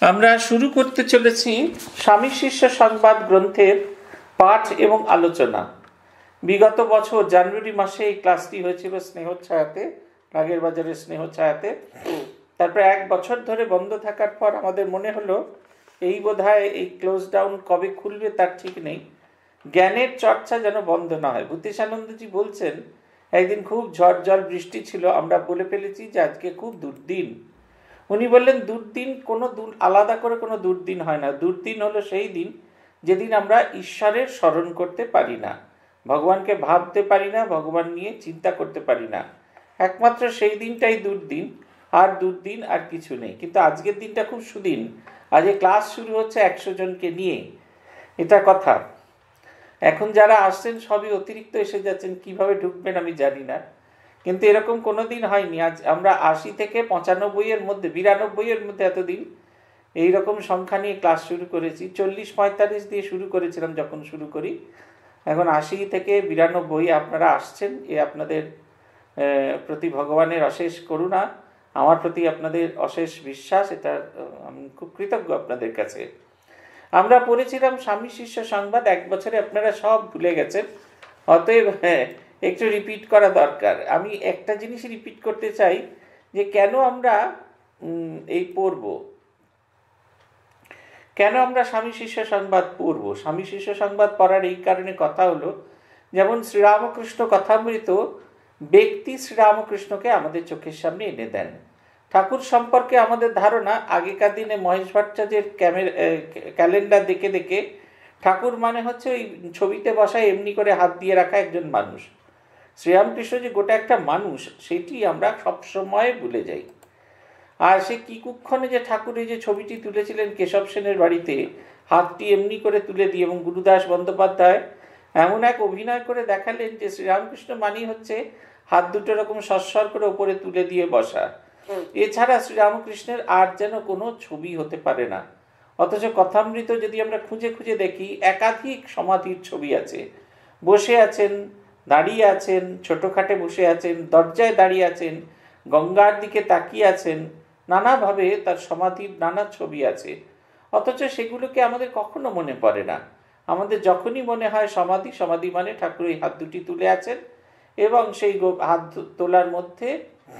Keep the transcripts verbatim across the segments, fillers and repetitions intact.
আমরা শুরু করতে চলেছি স্বামী শিষ্য সংবাদ গ্রন্থের পাঠ এবং আলোচনা। বিগত বছর জানুয়ারি মাসে এই ক্লাসটি হয়েছিল স্নেহছায়াতে, রাগের বাজারের স্নেহছায়াতে। তারপরে এক বছর ধরে বন্ধ থাকার পর আমাদের মনে হলো এই বোধহয় এই ক্লোজ ডাউন কবে খুলবে তার ঠিক নেই, জ্ঞানের চর্চা যেন বন্ধ না হয়। ভূতেশানন্দজি বলছেন একদিন খুব ঝড় জল বৃষ্টি ছিল, আমরা বলে ফেলেছি যে আজকে খুব দুর্দিন। উনি বললেন দুর্দিন কোনো আলাদা করে কোনো দুর্দিন হয় না, দুর্দিন হলো সেই দিন যেদিন আমরা ঈশ্বরের স্মরণ করতে পারি না, ভগবানকে ভাবতে পারি না, ভগবান নিয়ে চিন্তা করতে পারি না, একমাত্র সেই দিনটাই দুর্দিন। আর দুর্দিন আর কিছু নেই। কিন্তু আজকের দিনটা খুব সুদিন। আজকে ক্লাস শুরু হচ্ছে একশো জনকে নিয়ে, এটা কথা। এখন যারা আসছেন সবই অতিরিক্ত এসে যাচ্ছেন, কিভাবে ঢুকবেন আমি জানি না, কিন্তু এরকম কোনো দিন হয়নি। আজ আমরা আশি থেকে পঁচানব্বই এর মধ্যে, বিরানব্বই এর মধ্যে এতদিন এইরকম সংখ্যা নিয়ে ক্লাস শুরু করেছি। চল্লিশ পঁয়তাল্লিশ দিয়ে শুরু করেছিলাম যখন শুরু করি, এখন আশি থেকে বিরানব্বই আপনারা আসছেন। এ আপনাদের প্রতি ভগবানের অশেষ করুণা, আমার প্রতি আপনাদের অশেষ বিশ্বাস, এটা আমি খুব কৃতজ্ঞ আপনাদের কাছে। আমরা পড়েছিলাম স্বামী শিষ্য সংবাদ, এক বছরে আপনারা সব ভুলে গেছেন, অতএব হ্যাঁ একটু রিপিট করা দরকার। আমি একটা জিনিস রিপিট করতে চাই যে কেন আমরা এই পড়ব, কেন আমরা স্বামী শিষ্য সংবাদ পড়ব। স্বামী শিষ্য সংবাদ পড়ার এই কারণে কথা হলো, যেমন শ্রীরামকৃষ্ণ কথামৃত ব্যক্তি শ্রীরামকৃষ্ণকে আমাদের চোখের সামনে এনে দেন। ঠাকুর সম্পর্কে আমাদের ধারণা, আগেকার দিনে মহেশ ভট্টাচার্যের ক্যালেন্ডার দেখে দেখে ঠাকুর মানে হচ্ছে ওই ছবিতে বসা এমনি করে হাত দিয়ে রাখা একজন মানুষ। শ্রীরামকৃষ্ণ যে গোটা একটা মানুষ, সেটি আমরা সবসময় ভুলে যাই। আর সে কি কুক্ষণে যে ঠাকুর এই যে ছবিটি তুলেছিলেন কেশব সেনের বাড়িতে, হাতটি এমনি করে তুলে দিয়ে, এবং গুরুদাস বন্দ্যোপাধ্যায় এমন এক অভিনয় করে দেখালেন যে শ্রীরামকৃষ্ণ মানেই হচ্ছে হাত দুটো রকম সস্বর করে ওপরে তুলে দিয়ে বসা। এছাড়া শ্রীরামকৃষ্ণের আর যেন কোনো ছবি হতে পারে না। অথচ কথামৃত যদি আমরা খুঁজে খুঁজে দেখি, একাধিক সমাধির ছবি আছে। বসে আছেন, দাঁড়িয়ে আছেন, ছোটোখাটে বসে আছেন, দরজায় দাঁড়িয়ে আছেন, গঙ্গার দিকে তাকিয়ে আছেন, নানাভাবে তার সমাধির নানা ছবি আছে। অথচ সেগুলোকে আমাদের কখনো মনে পড়ে না। আমাদের যখনই মনে হয় সমাধি, সমাধি মানে ঠাকুর এই হাত দুটি তুলে আছেন এবং সেই হাত তোলার মধ্যে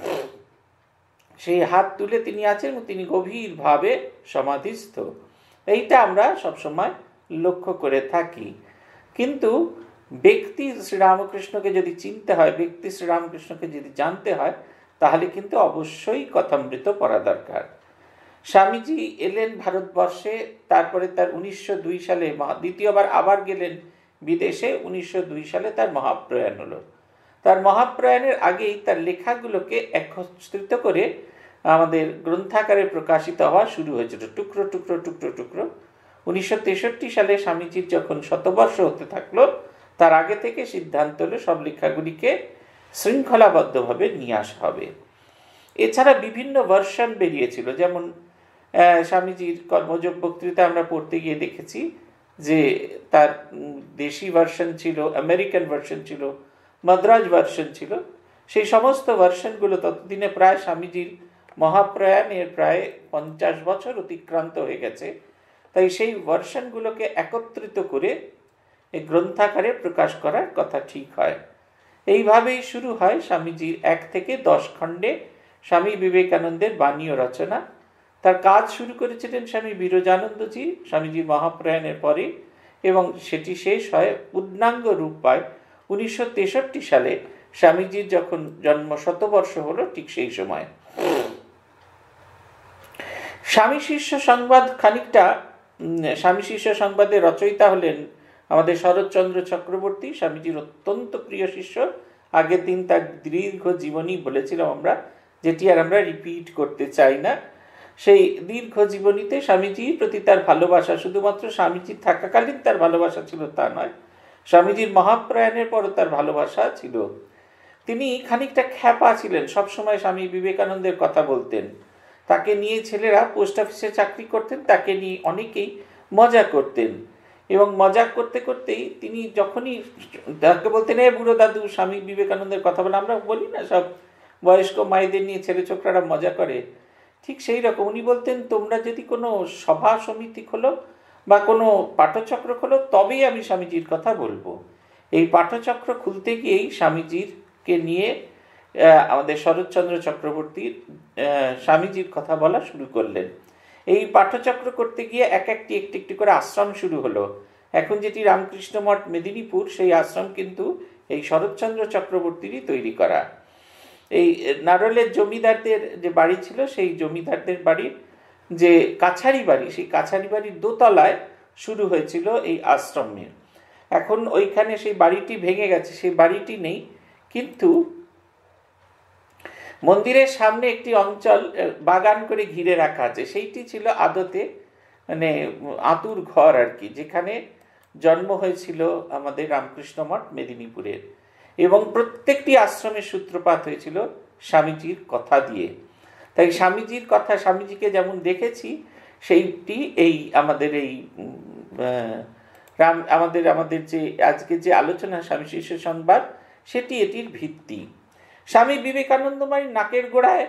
সেই হাত তুলে তিনি আছেন এবং তিনি গভীরভাবে সমাধিস্থ। এইটা আমরা সবসময় লক্ষ্য করে থাকি। কিন্তু ব্যক্তি শ্রীরামকৃষ্ণকে যদি চিনতে হয়, ব্যক্তি শ্রীরামকৃষ্ণকে যদি জানতে হয়, তাহলে কিন্তু অবশ্যই কথামৃত পড়া দরকার। স্বামীজি এলেন ভারতবর্ষে, তারপরে তার উনিশশো দুই সালে দ্বিতীয়বার আবার গেলেন বিদেশে। উনিশশো দুই সালে তার মহাপ্রয়াণ হলো। তার মহাপ্রয়াণের আগেই তার লেখাগুলোকে একত্রিত করে আমাদের গ্রন্থাকারে প্রকাশিত হওয়া শুরু হয়েছিল, টুকরো টুকরো টুকরো টুকরো। উনিশশো তেষট্টি সালে স্বামীজির যখন শতবর্ষ হতে থাকলো, তার আগে থেকে সিদ্ধান্ত হলো সব লেখাগুলিকে শৃঙ্খলাবদ্ধভাবে নিয়ে আসা হবে। এছাড়া বিভিন্ন ভার্সন বেরিয়েছিল, যেমন স্বামীজির কর্মযোগ বক্তৃতা আমরা পড়তে গিয়ে দেখেছি যে তার দেশি ভার্সন ছিল, আমেরিকান ভার্সন ছিল, মাদ্রাজ ভার্সন ছিল। সেই সমস্ত ভার্সনগুলো ততদিনে প্রায় স্বামীজির মহাপ্রয়াণের প্রায় পঞ্চাশ বছর অতিক্রান্ত হয়ে গেছে। তাই সেই ভার্সনগুলোকে একত্রিত করে এই গ্রন্থাকারে প্রকাশ করার কথা ঠিক হয়। এইভাবেই শুরু হয় স্বামীজির এক থেকে দশ খণ্ডে স্বামী বিবেকানন্দের বাণী ও রচনা। তার কাজ শুরু করেছিলেন স্বামী বিরজানন্দজি স্বামীজির মহাপ্রয়াণের পরে, এবং সেটি শেষ হয়, পূর্ণাঙ্গ রূপ পায় উনিশশো তেষট্টি সালে স্বামীজির যখন জন্ম শতবর্ষ হলো, ঠিক সেই সময়। স্বামী শিষ্য সংবাদ খানিকটা, স্বামী শিষ্য সংবাদের রচয়িতা হলেন আমাদের শরৎচন্দ্র চক্রবর্তী, স্বামীজির অত্যন্ত প্রিয় শিষ্য। আগের দিন তার দীর্ঘ জীবনী বলেছিলাম আমরা, যেটি আর আমরা রিপিট করতে চাই না। সেই দীর্ঘ জীবনীতে স্বামীজির প্রতি তার ভালোবাসা, শুধুমাত্র স্বামীজির থাকাকালীন তার ভালোবাসা ছিল তা নয়, স্বামীজির মহাপ্রয়াণের পরও তার ভালোবাসা ছিল। তিনি খানিকটা খ্যাপা ছিলেন, সবসময় স্বামী বিবেকানন্দের কথা বলতেন। তাকে নিয়ে ছেলেরা পোস্ট অফিসে চাকরি করতেন, তাকে নিয়ে অনেকেই মজা করতেন, এবং মজা করতে করতেই তিনি যখনই তাকে বলতেন, এ বুড়ো দাদু, স্বামী বিবেকানন্দের কথা বলে, আমরা বলি না সব বয়স্ক মায়েদের নিয়ে ছেলে ছোকরারা মজা করে, ঠিক সেই রকম উনি বলতেন, তোমরা যদি কোনো সভা সমিতি খোলো বা কোনো পাঠচক্র খোলো তবেই আমি স্বামীজির কথা বলবো। এই পাঠচক্র খুলতে গিয়েই স্বামীজিরকে নিয়ে আমাদের শরৎচন্দ্র চক্রবর্তীর স্বামীজির কথা বলা শুরু করলেন। এই পাঠচক্র করতে গিয়ে এক একটি একটি একটি করে আশ্রম শুরু হলো। এখন যেটি রামকৃষ্ণ মঠ মেদিনীপুর, সেই আশ্রম কিন্তু এই শরৎচন্দ্র চক্রবর্তীরই তৈরি করা। এই নারলের জমিদারদের যে বাড়ি ছিল, সেই জমিদারদের বাড়ির যে কাছারি বাড়ি, সেই কাছারি বাড়ির দোতলায় শুরু হয়েছিল এই আশ্রমে। এখন ওইখানে সেই বাড়িটি ভেঙে গেছে, সেই বাড়িটি নেই, কিন্তু মন্দিরের সামনে একটি অঞ্চল বাগান করে ঘিরে রাখা আছে। সেইটি ছিল আদতে মানে আতুর ঘর আর কি, যেখানে জন্ম হয়েছিল আমাদের রামকৃষ্ণ মঠ মেদিনীপুরের। এবং প্রত্যেকটি আশ্রমের সূত্রপাত হয়েছিল স্বামীজির কথা দিয়ে। তাই স্বামীজির কথা, স্বামীজিকে যেমন দেখেছি, সেইটি এই আমাদের এই রাম আমাদের আমাদের যে আজকে যে আলোচনা স্বামী শিষ্য সংবাদ, সেটি এটির ভিত্তি। স্বামী বিবেকানন্দ মানে নাকের গোড়ায়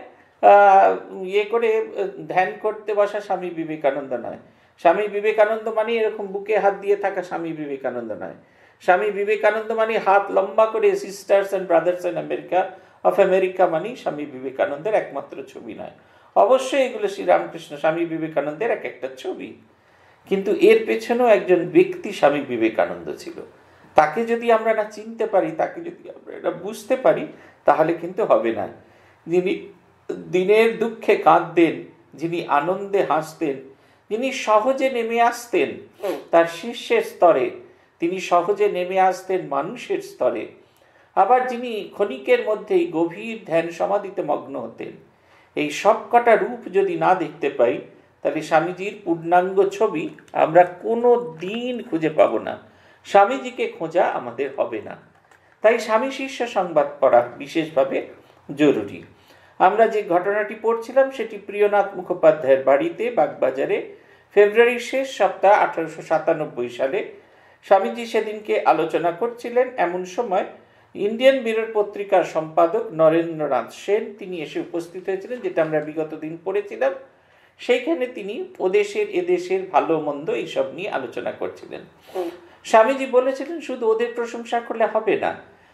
ইয়ে করে ধ্যান করতে বসা স্বামী বিবেকানন্দ নয়। স্বামী বিবেকানন্দ মানে এরকম বুকে হাত দিয়ে থাকা স্বামী বিবেকানন্দ নয়। স্বামী বিবেকানন্দ মানে হাত লম্বা করে sisters and brothers and America of America মানে স্বামী বিবেকানন্দের একমাত্র ছবি নয়। অবশ্যই এগুলো শ্রীরামকৃষ্ণ স্বামী বিবেকানন্দের এক একটা ছবি, কিন্তু এর পেছনেও একজন ব্যক্তি স্বামী বিবেকানন্দ ছিল। তাকে যদি আমরা না চিনতে পারি, তাকে যদি আমরা এটা বুঝতে পারি, তাহলে কিন্তু হবে না। যিনি দিনের দুঃখে কাঁদতেন, যিনি আনন্দে হাসতেন, যিনি সহজে নেমে আসতেন তার শীর্ষের স্তরে, তিনি সহজে নেমে আসতেন মানুষের স্তরে, আবার যিনি ক্ষণিকের মধ্যেই গভীর ধ্যান সমাধিতে মগ্ন হতেন। এই সবকটা রূপ যদি না দেখতে পাই, তাহলে স্বামীজির পূর্ণাঙ্গ ছবি আমরা কোনো দিন খুঁজে পাবো না। স্বামীজিকে খোঁজা আমাদের হবে না। তাই স্বামী শিষ্য সংবাদ পড়া বিশেষভাবে জরুরি। আমরা যে ঘটনাটি পড়ছিলাম সেটি প্রিয়নাথ মুখোপাধ্যায়ের বাড়িতে বাগবাজারে ফেব্রুয়ারির শেষ সপ্তাহ আঠারোশো সাতানব্বই সালে স্বামীজি সেদিনকে আলোচনা করছিলেন। এমন সময় ইন্ডিয়ান মিরর পত্রিকার সম্পাদক নরেন্দ্রনাথ সেন তিনি এসে উপস্থিত হয়েছিলেন, যেটা আমরা বিগত দিন পড়েছিলাম। সেইখানে তিনি ওদেশের এদেশের ভালো মন্দ এইসব নিয়ে আলোচনা করছিলেন। স্বামীজি বলেছিলেন, শুধু ওদের প্রশংসা করলে হবে না,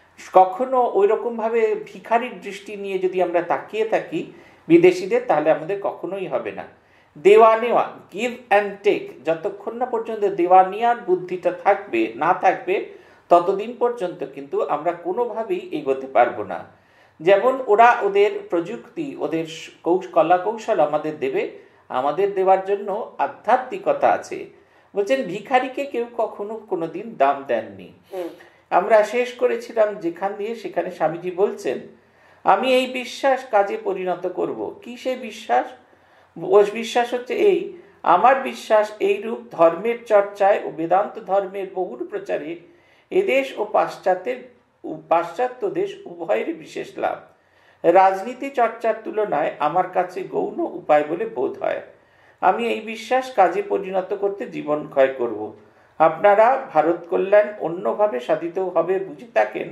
কখনো ওই রকম ভাবে ভিখারির দৃষ্টি নিয়ে যদি আমরা তাকিয়ে থাকি বিদেশিদের, তাহলে আমাদের কখনোই হবে না। দেওয়া নেওয়া, গিভ অ্যান্ড টেক, যতক্ষণ না পর্যন্ত দেওয়া নেওয়ার বুদ্ধিটা থাকবে না থাকবে, ততদিন পর্যন্ত কিন্তু আমরা কোনোভাবেই এগোতে পারবো না। যেমন ওরা ওদের প্রযুক্তি, ওদের কলা কৌশল আমাদের দেবে, আমাদের দেওয়ার জন্য আধ্যাত্মিকতা আছে। বলছেন ভিখারিকে কেউ কখনো কোনোদিন দাম দেননি। আমরা শেষ করেছিলাম যেখান দিয়ে, সেখানে স্বামীজি বলছেন, আমি এই বিশ্বাস কাজে পরিণত করব। কি সেই বিশ্বাস? বিশ্বাস হচ্ছে এই, আমার বিশ্বাস এই রূপ ধর্মের চর্চায় ও বেদান্ত ধর্মের বহুল প্রচারে এদেশ ও পাশ্চাত্যের পাশ্চাত্য দেশ উভয়েরই বিশেষ লাভ। রাজনীতি চর্চার তুলনায় আমার কাছে গৌণ উপায় বলে বোধ হয়। আমি এই বিশ্বাস কাজে পরিণত করতে জীবন ক্ষয় করব। আপনারা ভারত কল্যাণ অন্যভাবে সাধিত হবে বুঝে থাকেন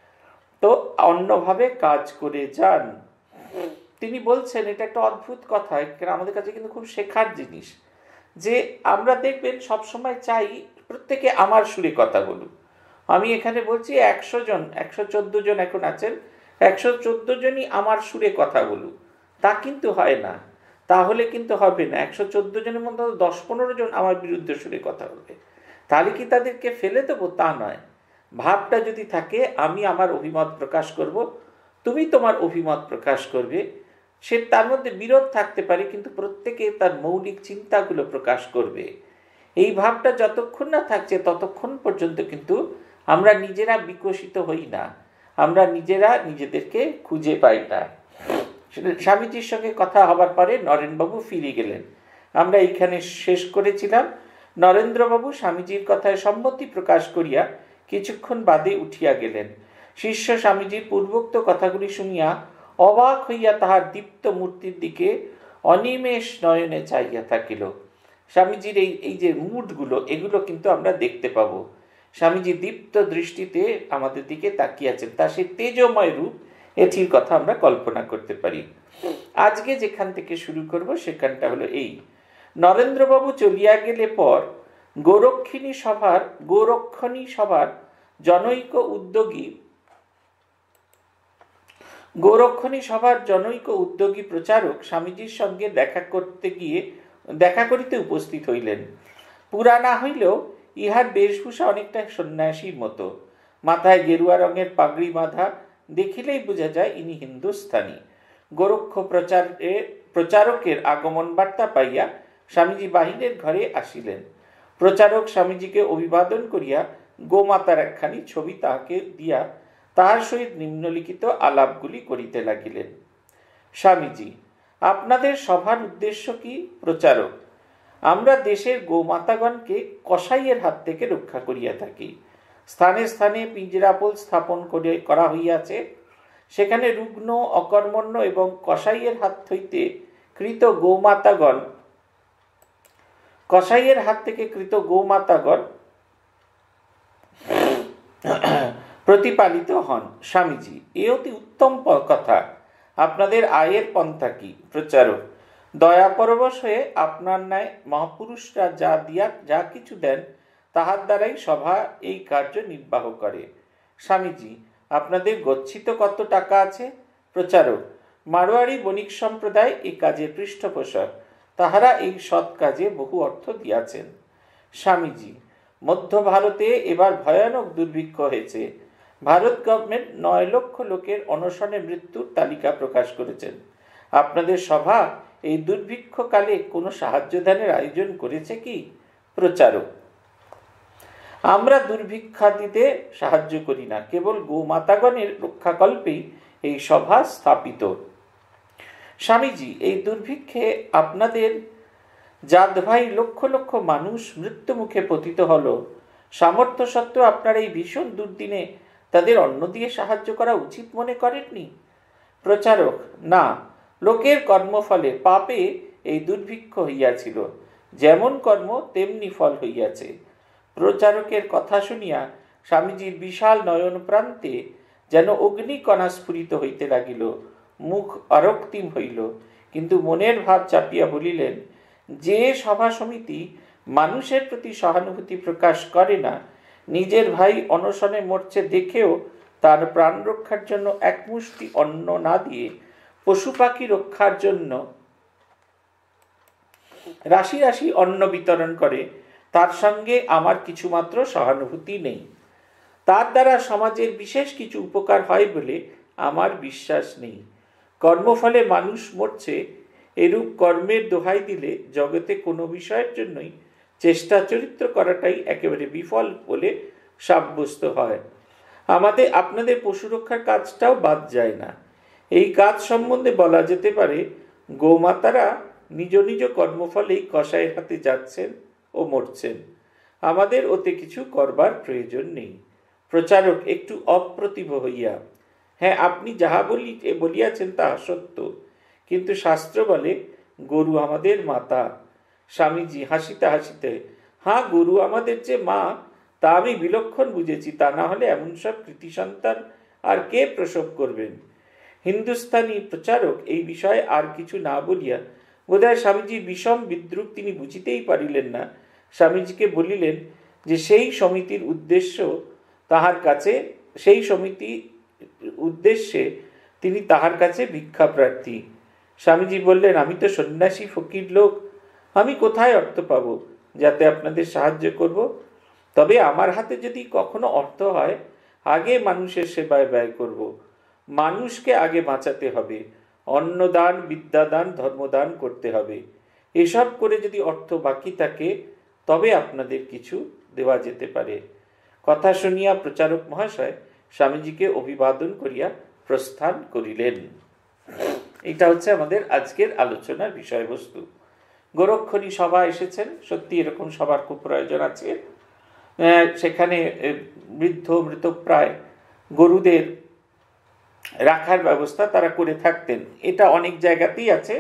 তো অন্যভাবে কাজ করে যান। তিনি বলছেন, এটা একটা অদ্ভুত কথা, আমাদের কাছে কিন্তু খুব শেখার জিনিস, যে আমরা দেখবেন সবসময় চাই প্রত্যেকে আমার সুরে কথা বলুক। আমি এখানে বলছি একশো জন একশো চোদ্দ জন এখন আছেন, একশো চোদ্দ জনই আমার সুরে কথা বলুক, তা কিন্তু হয় না। তাহলে কিন্তু হবে না। একশো চোদ্দ জনের মধ্যে দশ পনেরো জন আমার বিরুদ্ধে সুরে কথা বলবে, তাহলে কি তাদেরকে ফেলে দেবো? তা নয়। ভাবটা যদি থাকে আমি আমার অভিমত প্রকাশ করব, তুমি তোমার অভিমত প্রকাশ করবে, সে তার মধ্যে বিরোধ থাকতে পারে, কিন্তু প্রত্যেকে তার মৌলিক চিন্তাগুলো প্রকাশ করবে। এই ভাবটা যতক্ষণ না থাকছে ততক্ষণ পর্যন্ত কিন্তু আমরা নিজেরা বিকশিত হই না, আমরা নিজেরা নিজেদেরকে খুঁজে পাই না। স্বামীজির সঙ্গে কথা হবার পরে নরেনবাবু ফিরে গেলেন। আমরা এইখানে শেষ করেছিলাম। নরেন্দ্রবাবু স্বামীজির কথায় সম্মতি প্রকাশ করিয়া কিছুক্ষণ বাদে উঠিয়া গেলেন। শিষ্য স্বামীজির পূর্বোক্ত কথাগুলি শুনিয়া অবাক হইয়া তাহার দীপ্ত মূর্তির দিকে অনিমেষ নয়নে চাইয়া থাকিল। স্বামীজির এই এই যে মুডগুলো, এগুলো কিন্তু আমরা দেখতে পাবো। স্বামীজি দীপ্ত দৃষ্টিতে আমাদের দিকে তাকিয়ে আছেন, তা সেই তেজময় রূপ, এটির কথা আমরা কল্পনা করতে পারি। আজকে যেখান থেকে শুরু করব সেখানটা হলো এই। নরেন্দ্রবাবু চলিয়া গেলে পর গোরক্ষিণী সভার গোরক্ষণী সভার জনৈক উদ্যোগী গোরক্ষণী সভার জনৈক উদ্যোগী প্রচারক স্বামীজির সঙ্গে দেখা করতে গিয়ে দেখা করিতে উপস্থিত হইলেন। পুরা না হইলেও ইহার বেশভূষা অনেকটা সন্ন্যাসীর মতো। মাথায় গেরুয়া রঙের পাগড়ি বাঁধা, দেখিলেই বোঝা যায় ইনি হিন্দুস্থানি। গোরক্ষ প্রচারে প্রচারকের আগমন বার্তা পাইয়া স্বামীজি বাহিরের ঘরে আসিলেন। প্রচারক স্বামীজিকে অভিবাদন করিয়া গোমাতার একখানি ছবি তাহাকে দিয়া তাহার সহিত নিম্নলিখিত আলাপগুলি করিতে লাগিলেন। স্বামীজি, আপনাদের সভার উদ্দেশ্য কি? প্রচারক, আমরা দেশের গোমাতাগণকে কসাইয়ের হাত থেকে রক্ষা করিয়া থাকি। স্থানে স্থানে পিঞ্জরাপোল স্থাপন করে করা হইয়াছে। সেখানে রুগ্ন, অকর্মণ্য এবং কসাইয়ের হাত হইতে কৃত গোমাতাগণ কসাইয়ের হাত থেকে কৃত গোমাতাগণ প্রতিপালিত হন। স্বামীজি, এ অতি উত্তম কথা। আপনাদের আয়ের পন্থা কি? প্রচারক, দয়া পরবশ হয়ে আপনার ন্যায় মহাপুরুষরা যা দিয়া যা কিছু দেন তাহার দ্বারাই সভা এই কার্য নির্বাহ করে। স্বামীজি, আপনাদের গচ্ছিত কত টাকা আছে? প্রচারক, মারোয়ারি বণিক সম্প্রদায় এই কাজের পৃষ্ঠপোষক। তাহারা এই সৎ কাজে বহু অর্থ দিয়াছেন। স্বামীজি, মধ্য ভারতে এবার ভয়ানক দুর্ভিক্ষ হয়েছে। ভারত গভর্নমেন্ট নয় লক্ষ লোকের অনশনে মৃত্যুর তালিকা প্রকাশ করেছেন। আপনাদের সভা এই দুর্ভিক্ষকালে কোনো সাহায্য দানের আয়োজন করেছে কি? প্রচারক, আমরা দুর্ভিক্ষাদিতে সাহায্য করি না, কেবল গোমাতাগণের রক্ষাকল্পেই এই সভা স্থাপিত। স্বামীজি, এই দুর্ভিক্ষে আপনাদের জাত ভাই লক্ষ লক্ষ মানুষ মৃত্যু মুখে পতিত হল। সামর্থ্য সত্ত্বেও আপনারা এই ভীষণ দুর্দিনে তাদের অন্ন দিয়ে সাহায্য করা উচিত মনে করেননি? প্রচারক, না, লোকের কর্মফলে পাপে এই দুর্ভিক্ষ হইয়াছিল। যেমন কর্ম তেমনি ফল হইয়াছে। প্রচারকের কথা শুনিয়া স্বামীজির বিশাল নয়ন প্রান্তে যেন অগ্নিকণা স্ফুরিত হইতে লাগিল। মুখ অরক্তিম হইল, কিন্তু মনের ভাব চাপিয়া বলিলেন, যে সভা সমিতি মানুষের প্রতি সহানুভূতি প্রকাশ করে না, নিজের ভাই অনশনে মরছে দেখেও তার প্রাণ রক্ষার জন্য এক মুষ্টি অন্ন না দিয়ে পশু পাখি রক্ষার জন্য রাশি রাশি অন্ন বিতরণ করে, তার সঙ্গে আমার কিছুমাত্র সহানুভূতি নেই। তার দ্বারা সমাজের বিশেষ কিছু উপকার হয় বলে আমার বিশ্বাস নেই। কর্মফলে মানুষ মরছে, এরূপ কর্মের দোহাই দিলে জগতে কোনো বিষয়ের জন্যই চেষ্টা চরিত্র করাটাই একেবারে বিফল বলে সাব্যস্ত হয়। আমাদের আপনাদের পশু রক্ষার কাজটাও বাদ যায় না। এই কাজ সম্বন্ধে বলা যেতে পারে, গোমাতারা নিজ নিজ কর্মফলেই কসাইয়ের হাতে যাচ্ছেন ও মরছেন। আমাদের ওতে কিছু করবার প্রয়োজন নেই। প্রচারক একটু অপ্রতিভ হইয়া, হ্যাঁ, আপনি যাহা বলি বলিয়াছেন তাহা সত্য, কিন্তু শাস্ত্র বলে গরু আমাদের মাতা। স্বামীজি হাসিতে হাসিতে, হ্যাঁ, গরু আমাদের যে মা তা আমি বিলক্ষণ বুঝেছি। তা না হলে এমন সব কৃতি সন্তান আর কে প্রসব করবেন? হিন্দুস্তানি প্রচারক এই বিষয়ে আর কিছু না বলিয়া বোধহয় স্বামীজির বিষম বিদ্রুপ তিনি বুঝিতেই পারিলেন না। স্বামীজিকে বলিলেন যে সেই সমিতির উদ্দেশ্য তাহার কাছে সেই সমিতি উদ্দেশ্যে তিনি তাহার কাছে ভিক্ষা প্রার্থী। স্বামীজি বললেন, আমি তো সন্ন্যাসী ফকির লোক, আমি কোথায় অর্থ পাব যাতে আপনাদের সাহায্য করব? তবে আমার হাতে যদি কখনো অর্থ হয়, আগে মানুষের সেবায় ব্যয় করব। মানুষকে আগে বাঁচাতে হবে। অন্নদান, বিদ্যাদান, ধর্মদান করতে হবে। এসব করে যদি অর্থ বাকি থাকে তবে আপনাদের কিছু দেওয়া যেতে পারে। কথা শুনিয়া প্রচারক মহাশয় স্বামীজিকে অভিবাদন করিয়া প্রস্থান করিলেন। এটা হচ্ছে আমাদের আজকের আলোচনার বিষয়বস্তু। গোরক্ষণী সভা এসেছেন, সত্যি এরকম সভার খুব প্রয়োজন আছে। সেখানে বৃদ্ধ মৃতপ্রায় গরুদের রাখার ব্যবস্থা তারা করে থাকতেন। এটা অনেক জায়গাতেই আছে,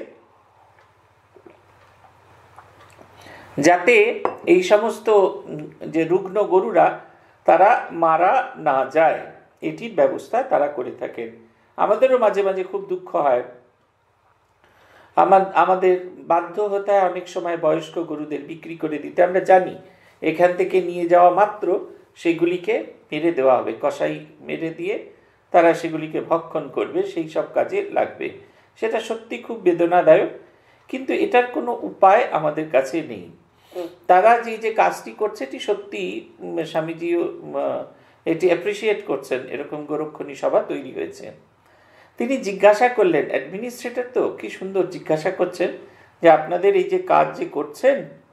যাতে এই সমস্ত যে রুগ্ন গরুরা তারা মারা না যায়, এটির ব্যবস্থা তারা করে থাকেন। আমাদেরও মাঝে মাঝে খুব দুঃখ হয়, আমার আমাদের বাধ্য হতে হয় অনেক সময় বয়স্ক গরুদের বিক্রি করে দিতে। আমরা জানি এখান থেকে নিয়ে যাওয়া মাত্র সেগুলিকে মেরে দেওয়া হবে, কসাই মেরে দিয়ে তারা সেগুলিকে ভক্ষণ করবে, সেই সব কাজে লাগবে। সেটা সত্যি খুব বেদনাদায়ক, কিন্তু এটার কোনো উপায় আমাদের কাছে নেই। তারা যে যে কাজটি করছে এটি সত্যি স্বামীজিও এটি অ্যাপ্রিসিয়েট করছেন, এরকম গোরক্ষণী সভা তৈরি হয়েছে। তিনি জিজ্ঞাসা করলেন, অ্যাডমিনিস্ট্রেটর তো কি সুন্দর জিজ্ঞাসা করছেন যে আপনাদের এই যে কাজ যে করছেন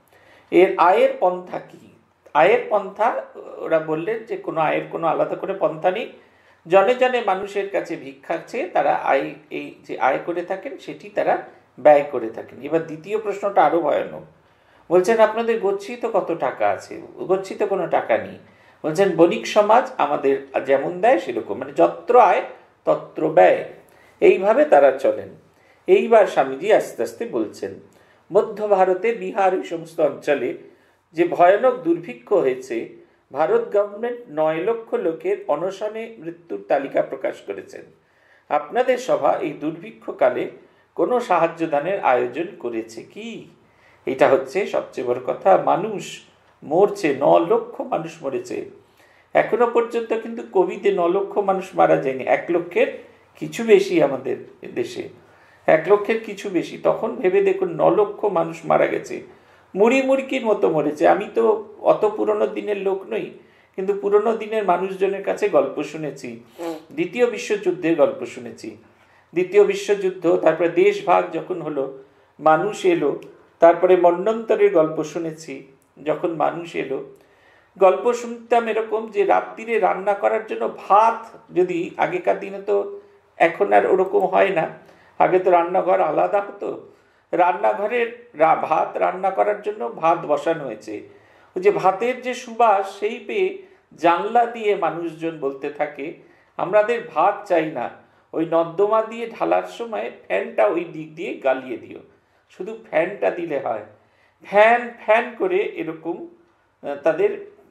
এর আয়ের পন্থা কি? আয়ের পন্থা ওরা বললেন যে কোনো আয়ের কোনো আলাদা করে পন্থা নেই, জনে জনে মানুষের কাছে ভিক্ষা চেয়ে তারা আয় এই যে আয় করে থাকেন সেটি তারা ব্যয় করে থাকেন। এবার দ্বিতীয় প্রশ্নটা আরো ভয়ানক। বলছেন আপনাদের গচ্ছিত কত টাকা আছে? গচ্ছিত কোনো টাকা নেই। বলছেন বণিক সমাজ আমাদের যেমন দেয় সেরকম, মানে যত্র আয় তত্র ব্যয়, এইভাবে তারা চলেন। এইবার স্বামীজি আস্তে আস্তে বলছেন, মধ্য ভারতে, বিহার, এই সমস্ত অঞ্চলে যে ভয়ানক দুর্ভিক্ষ হয়েছে, ভারত গভর্নমেন্ট নয় লক্ষ লোকের অনশনে মৃত্যুর তালিকা প্রকাশ করেছেন। আপনাদের সভা এই দুর্ভিক্ষকালে কোনো সাহায্য দানের আয়োজন করেছে কি? এটা হচ্ছে সবচেয়ে বড় কথা। মানুষ মরছে, ন লক্ষ মানুষ মরেছে এখনো পর্যন্ত, কিন্তু কোভিডে ন লক্ষ মানুষ মারা যায়নি, এক লক্ষের কিছু বেশি আমাদের দেশে, এক লক্ষের কিছু বেশি। তখন ভেবে দেখুন ন লক্ষ মানুষ মারা গেছে, মুড়ি মুড়কির মতো মরেছে। আমি তো অত পুরনো দিনের লোক নই, কিন্তু পুরনো দিনের মানুষজনের কাছে গল্প শুনেছি, দ্বিতীয় বিশ্বযুদ্ধের গল্প শুনেছি। দ্বিতীয় বিশ্বযুদ্ধ, তারপরে দেশ ভাগ যখন হলো মানুষ এলো, তারপরে মন্বন্তরের গল্প শুনেছি যখন মানুষ এলো। গল্প শুনতাম এরকম যে রাত্রিরে রান্না করার জন্য ভাত, যদি আগেকার দিনে তো এখন আর ওরকম হয় না, আগে তো রান্নাঘর আলাদা হতো, রান্নাঘরের ভাত রান্না করার জন্য ভাত বসানো হয়েছে। ওই যে ভাতের যে সুবাস সেই পেয়ে জানলা দিয়ে মানুষজন বলতে থাকে আমাদের ভাত চাই না, ওই নর্দমা দিয়ে ঢালার সময় ফ্যানটা ওই দিক দিয়ে গালিয়ে দিও, শুধু ফ্যানটা দিলে হয়। ফ্যান ফ্যান করে এরকম তাদের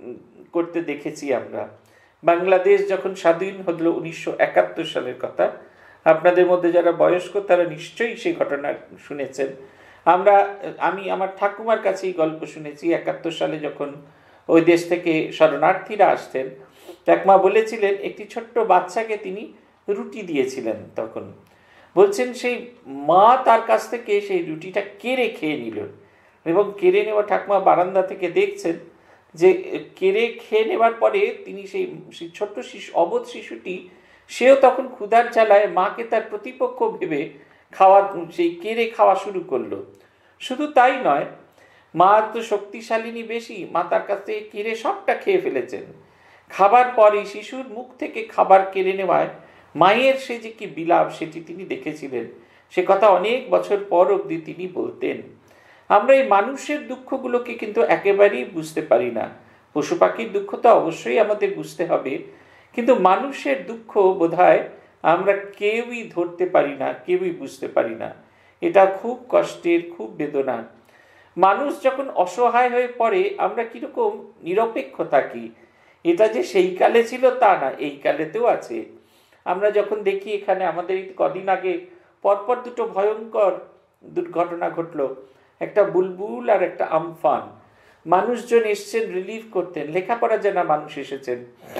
করতে দেখেছি আমরা। বাংলাদেশ যখন স্বাধীন হলো উনিশশো একাত্তর সালের কথা, আপনাদের মধ্যে যারা বয়স্ক তারা নিশ্চয়ই সেই ঘটনা শুনেছেন। আমরা আমি আমার ঠাকুমার কাছেই গল্প শুনেছি, একাত্তর সালে যখন ওই দেশ থেকে শরণার্থীরা আসতেন, ঠাকুমা বলেছিলেন একটি ছোট্ট বাচ্চাকে তিনি রুটি দিয়েছিলেন। তখন বলছেন সেই মা তার কাছ থেকে সেই রুটিটা কেড়ে খেয়ে নিল, এবং কেড়ে নেওয়া ঠাকুমা বারান্দা থেকে দেখছেন যে কেড়ে খেয়ে নেবার পরে তিনি সেই সেই ছোট্ট শিশু, অবোধ শিশুটি, সেও তখন ক্ষুধার জ্বালায় মাকে তার প্রতিপক্ষ ভেবে খাওয়া, সেই কেড়ে খাওয়া শুরু করলো। শুধু তাই নয়, মা তো শক্তিশালিনী বেশি, মা তার কাছ থেকে কেড়ে সবটা খেয়ে ফেলেছেন। খাবার পরে শিশুর মুখ থেকে খাবার কেড়ে নেওয়ায় মায়ের সে যে কি বিলাপ সেটি তিনি দেখেছিলেন, সে কথা অনেক বছর পর অবধি তিনি বলতেন। আমরা এই মানুষের দুঃখগুলোকে কিন্তু একেবারেই বুঝতে পারি না। পশু পাখির দুঃখ তো অবশ্যই আমাদের বুঝতে হবে, কিন্তু মানুষের দুঃখ বোধহয় আমরা কেউই ধরতে পারি না, কেউই বুঝতে পারি না। এটা খুব কষ্টের, খুব বেদনা। মানুষ যখন অসহায় হয়ে পড়ে আমরা কিরকম নিরপেক্ষ থাকি। এটা যে সেই কালে ছিল তা না, এই কালেতেও আছে। আমরা যখন দেখি এখানে আমাদের কদিন আগে পরপর দুটো ভয়ঙ্কর দুর্ঘটনা ঘটলো, একটা বুলবুল আর একটা আমফান। মানুষজন এসছেন রিলিফ করতেন, লেখাপড়া জানা মানুষ এসেছেন।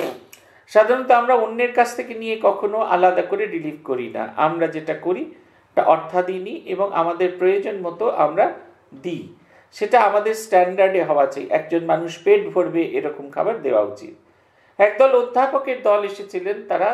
সাধারণত আমরা অন্যের কাছ থেকে নিয়ে কখনো আলাদা করে রিলিফ করি না, আমরা যেটা করি তা অর্থাধীনী এবং আমাদের প্রয়োজন মতো আমরা দিই, সেটা আমাদের স্ট্যান্ডার্ডে হওয়া চাই। একজন মানুষ পেট ভরবে এরকম খাবার দেওয়া উচিত। একদল অধ্যাপকের দল এসেছিলেন, তারা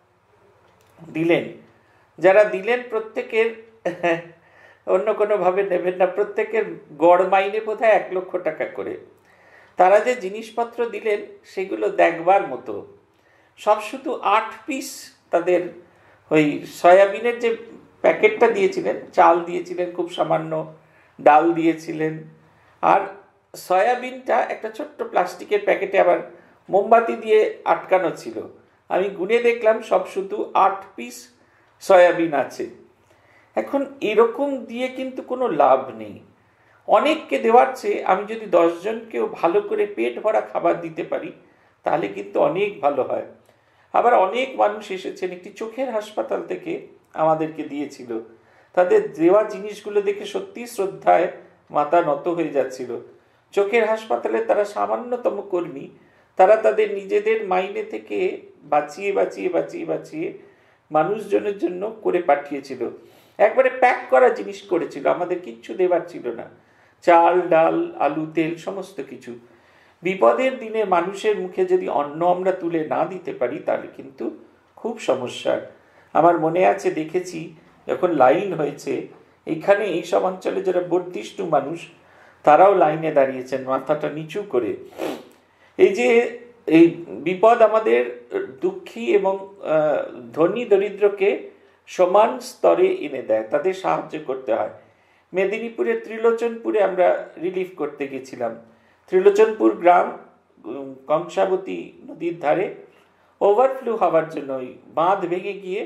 দিলেন, যারা দিলেন প্রত্যেকের অন্য কোনোভাবে নেবেন না, প্রত্যেকের গড় মাইনে বোধহয় এক লক্ষ টাকা করে। তারা যে জিনিসপত্র দিলেন সেগুলো দেখবার মতো। সব শুধু আট পিস তাদের ওই সয়াবিনের যে প্যাকেটটা দিয়েছিলেন, চাল দিয়েছিলেন খুব সামান্য, ডাল দিয়েছিলেন, আর সয়াবিনটা একটা ছোট্ট প্লাস্টিকের প্যাকেটে আবার মোমবাতি দিয়ে আটকানো ছিল। আমি গুনে দেখলাম সব শুধু আট পিস সয়াবিন আছে। এখন এরকম দিয়ে কিন্তু কোনো লাভ নেই। অনেককে দেওয়ার চেয়ে আমি যদি দশজনকেও ভালো করে পেট ভরা খাবার দিতে পারি তাহলে কিন্তু অনেক ভালো হয়। আবার অনেক মানুষ এসেছেন, একটি চোখের হাসপাতাল থেকে আমাদেরকে দিয়েছিল, তাদের দেওয়া জিনিসগুলো দেখে সত্যি শ্রদ্ধায় মাথা নত হয়ে যাচ্ছিল। চোখের হাসপাতালে তারা সামান্যতম কর্মী, তারা তাদের নিজেদের মাইনে থেকে বাঁচিয়ে বাঁচিয়ে বাঁচিয়ে বাঁচিয়ে মানুষজনের জন্য করে পাঠিয়েছিল। একবারে প্যাক করা জিনিস করেছিল, আমাদের কিচ্ছু দেবার ছিল না, চাল ডাল আলু তেল সমস্ত কিছু। বিপদের দিনে মানুষের মুখে যদি অন্ন আমরা তুলে না দিতে পারি তাহলে কিন্তু খুব সমস্যার। আমার মনে আছে, দেখেছি যখন লাইন হয়েছে এখানে এই সব অঞ্চলে যারা বর্ধিষ্ণু মানুষ তারাও লাইনে দাঁড়িয়েছেন মাথাটা নিচু করে। এই যে এই বিপদ আমাদের দুঃখী এবং ধনী দরিদ্রকে সমান স্তরে এনে দেয়, তাদের সাহায্য করতে হয়। মেদিনীপুরের ত্রিলোচনপুরে আমরা রিলিফ করতে গেছিলাম। ত্রিলোচনপুর গ্রাম কংসাবতী নদীর ধারে, ওভারফ্লো হওয়ার জন্য ওই বাঁধ ভেঙে গিয়ে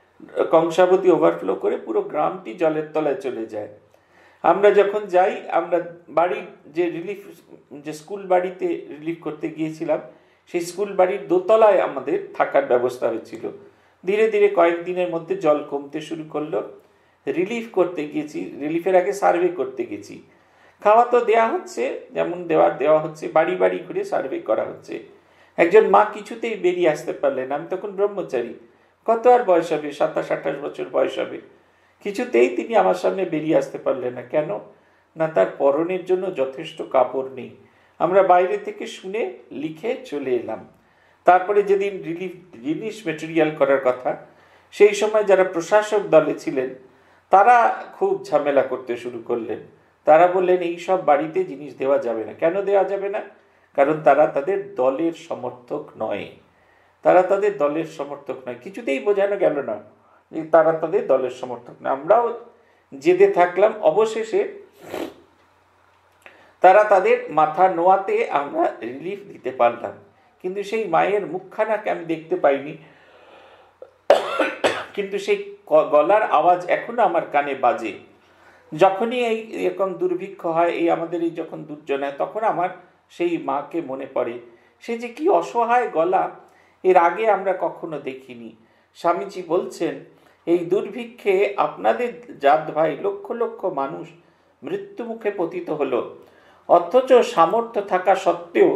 কংসাবতী ওভারফ্লো করে পুরো গ্রামটি জলের তলায় চলে যায়। আমরা যখন যাই, আমরা বাড়ির যে রিলিফ যে স্কুল বাড়িতে রিলিফ করতে গিয়েছিলাম সেই স্কুল বাড়ির দোতলায় আমাদের থাকার ব্যবস্থা হয়েছিল। ধীরে ধীরে কয়েকদিনের মধ্যে জল কমতে শুরু করলো। রিলিফ করতে গিয়েছি, রিলিফের আগে সার্ভে করতে গেছি। খাওয়া তো দেওয়া হচ্ছে, যেমন দেওয়ার দেওয়া হচ্ছে, বাড়ি বাড়ি ঘুরে সার্ভে করা হচ্ছে। একজন মা কিছুতেই বেরিয়ে আসতে পারলেন, আমি তখন ব্রহ্মচারী, কত আর বয়স হবে, সাতাশ আঠাশ বছর বয়স হবে। কিছুতেই তিনি আমার সামনে বেরিয়ে আসতে পারলেন না। কেন না, তার পরনের জন্য যথেষ্ট কাপড় নেই। আমরা বাইরে থেকে শুনে লিখে চলে এলাম। তারপরে যেদিন রিলিফ জিনিস মেটেরিয়াল করার কথা, সেই সময় যারা প্রশাসক দলে ছিলেন তারা খুব ঝামেলা করতে শুরু করলেন। তারা বললেন এই সব বাড়িতে জিনিস দেওয়া যাবে না। কেন দেওয়া যাবে না? কারণ তারা তাদের দলের সমর্থক নয়। তারা তাদের দলের সমর্থক নয়, কিছুতেই বোঝানো গেল না যে তারা তাদের দলের সমর্থক নয়। আমরাও জেদে থাকলাম। অবশেষে তারা তাদের মাথা নোয়াতে আমরা রিলিফ দিতে পারলাম। কিন্তু সেই মায়ের মুখখানাকে আমি দেখতে পাইনি, কিন্তু সেই গলার আওয়াজ এখনো আমার কানে বাজে। যখনই এই এরকম দুর্ভিক্ষ হয়, এই আমাদের এই যখন দুর্জন হয়, তখন আমার সেই মাকে মনে পড়ে। সে যে কি অসহায় গলা, এর আগে আমরা কখনো দেখিনি। স্বামীজি বলছেন, এই দুর্ভিক্ষে আপনাদের জাত ভাই লক্ষ লক্ষ মানুষ মৃত্যু মুখে পতিত হলো, অথচ সামর্থ্য থাকা সত্ত্বেও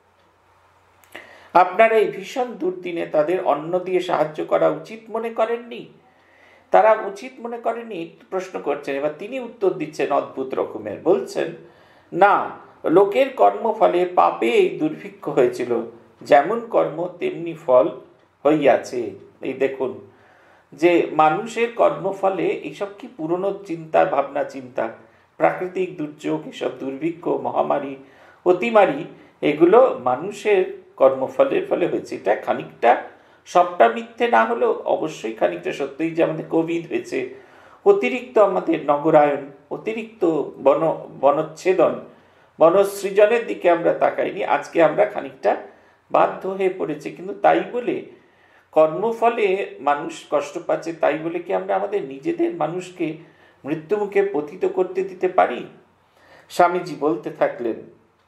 আপনারা এই ভীষণ দুর্দিনে তাদের অন্ন দিয়ে সাহায্য করা উচিত মনে করেননি। তারা উচিত মনে করেনি, প্রশ্ন করছেন। এবার তিনি উত্তর দিচ্ছেন অদ্ভুত রকমের, বলছেন না, লোকের কর্মফলে পাপে এই দুর্ভিক্ষ হয়েছিল, যেমন কর্ম তেমনি ফল হইয়াছে। এই দেখুন যে মানুষের কর্মফলে এইসব কি পুরনো চিন্তা ভাবনা চিন্তা, প্রাকৃতিক দুর্যোগ, এসব দুর্ভিক্ষ মহামারী অতিমারি, এগুলো মানুষের কর্মফলের ফলে হয়েছে। এটা খানিকটা, সবটা মিথ্যে না হলেও অবশ্যই খানিকটা সত্যই। যে আমাদের কোভিড হয়েছে, অতিরিক্ত আমাদের নগরায়ন, অতিরিক্ত বন বনচ্ছেদন বনসৃজনের দিকে আমরা তাকাইনি। আজকে আমরা খানিকটা বাধ্য হয়ে পড়েছি, কিন্তু তাই বলে কর্মফলে মানুষ কষ্ট পাচ্ছে, তাই বলে কি আমরা আমাদের নিজেদের মানুষকে মৃত্যুমুখে পতিত করতে দিতে পারি? স্বামীজি বলতে থাকলেন,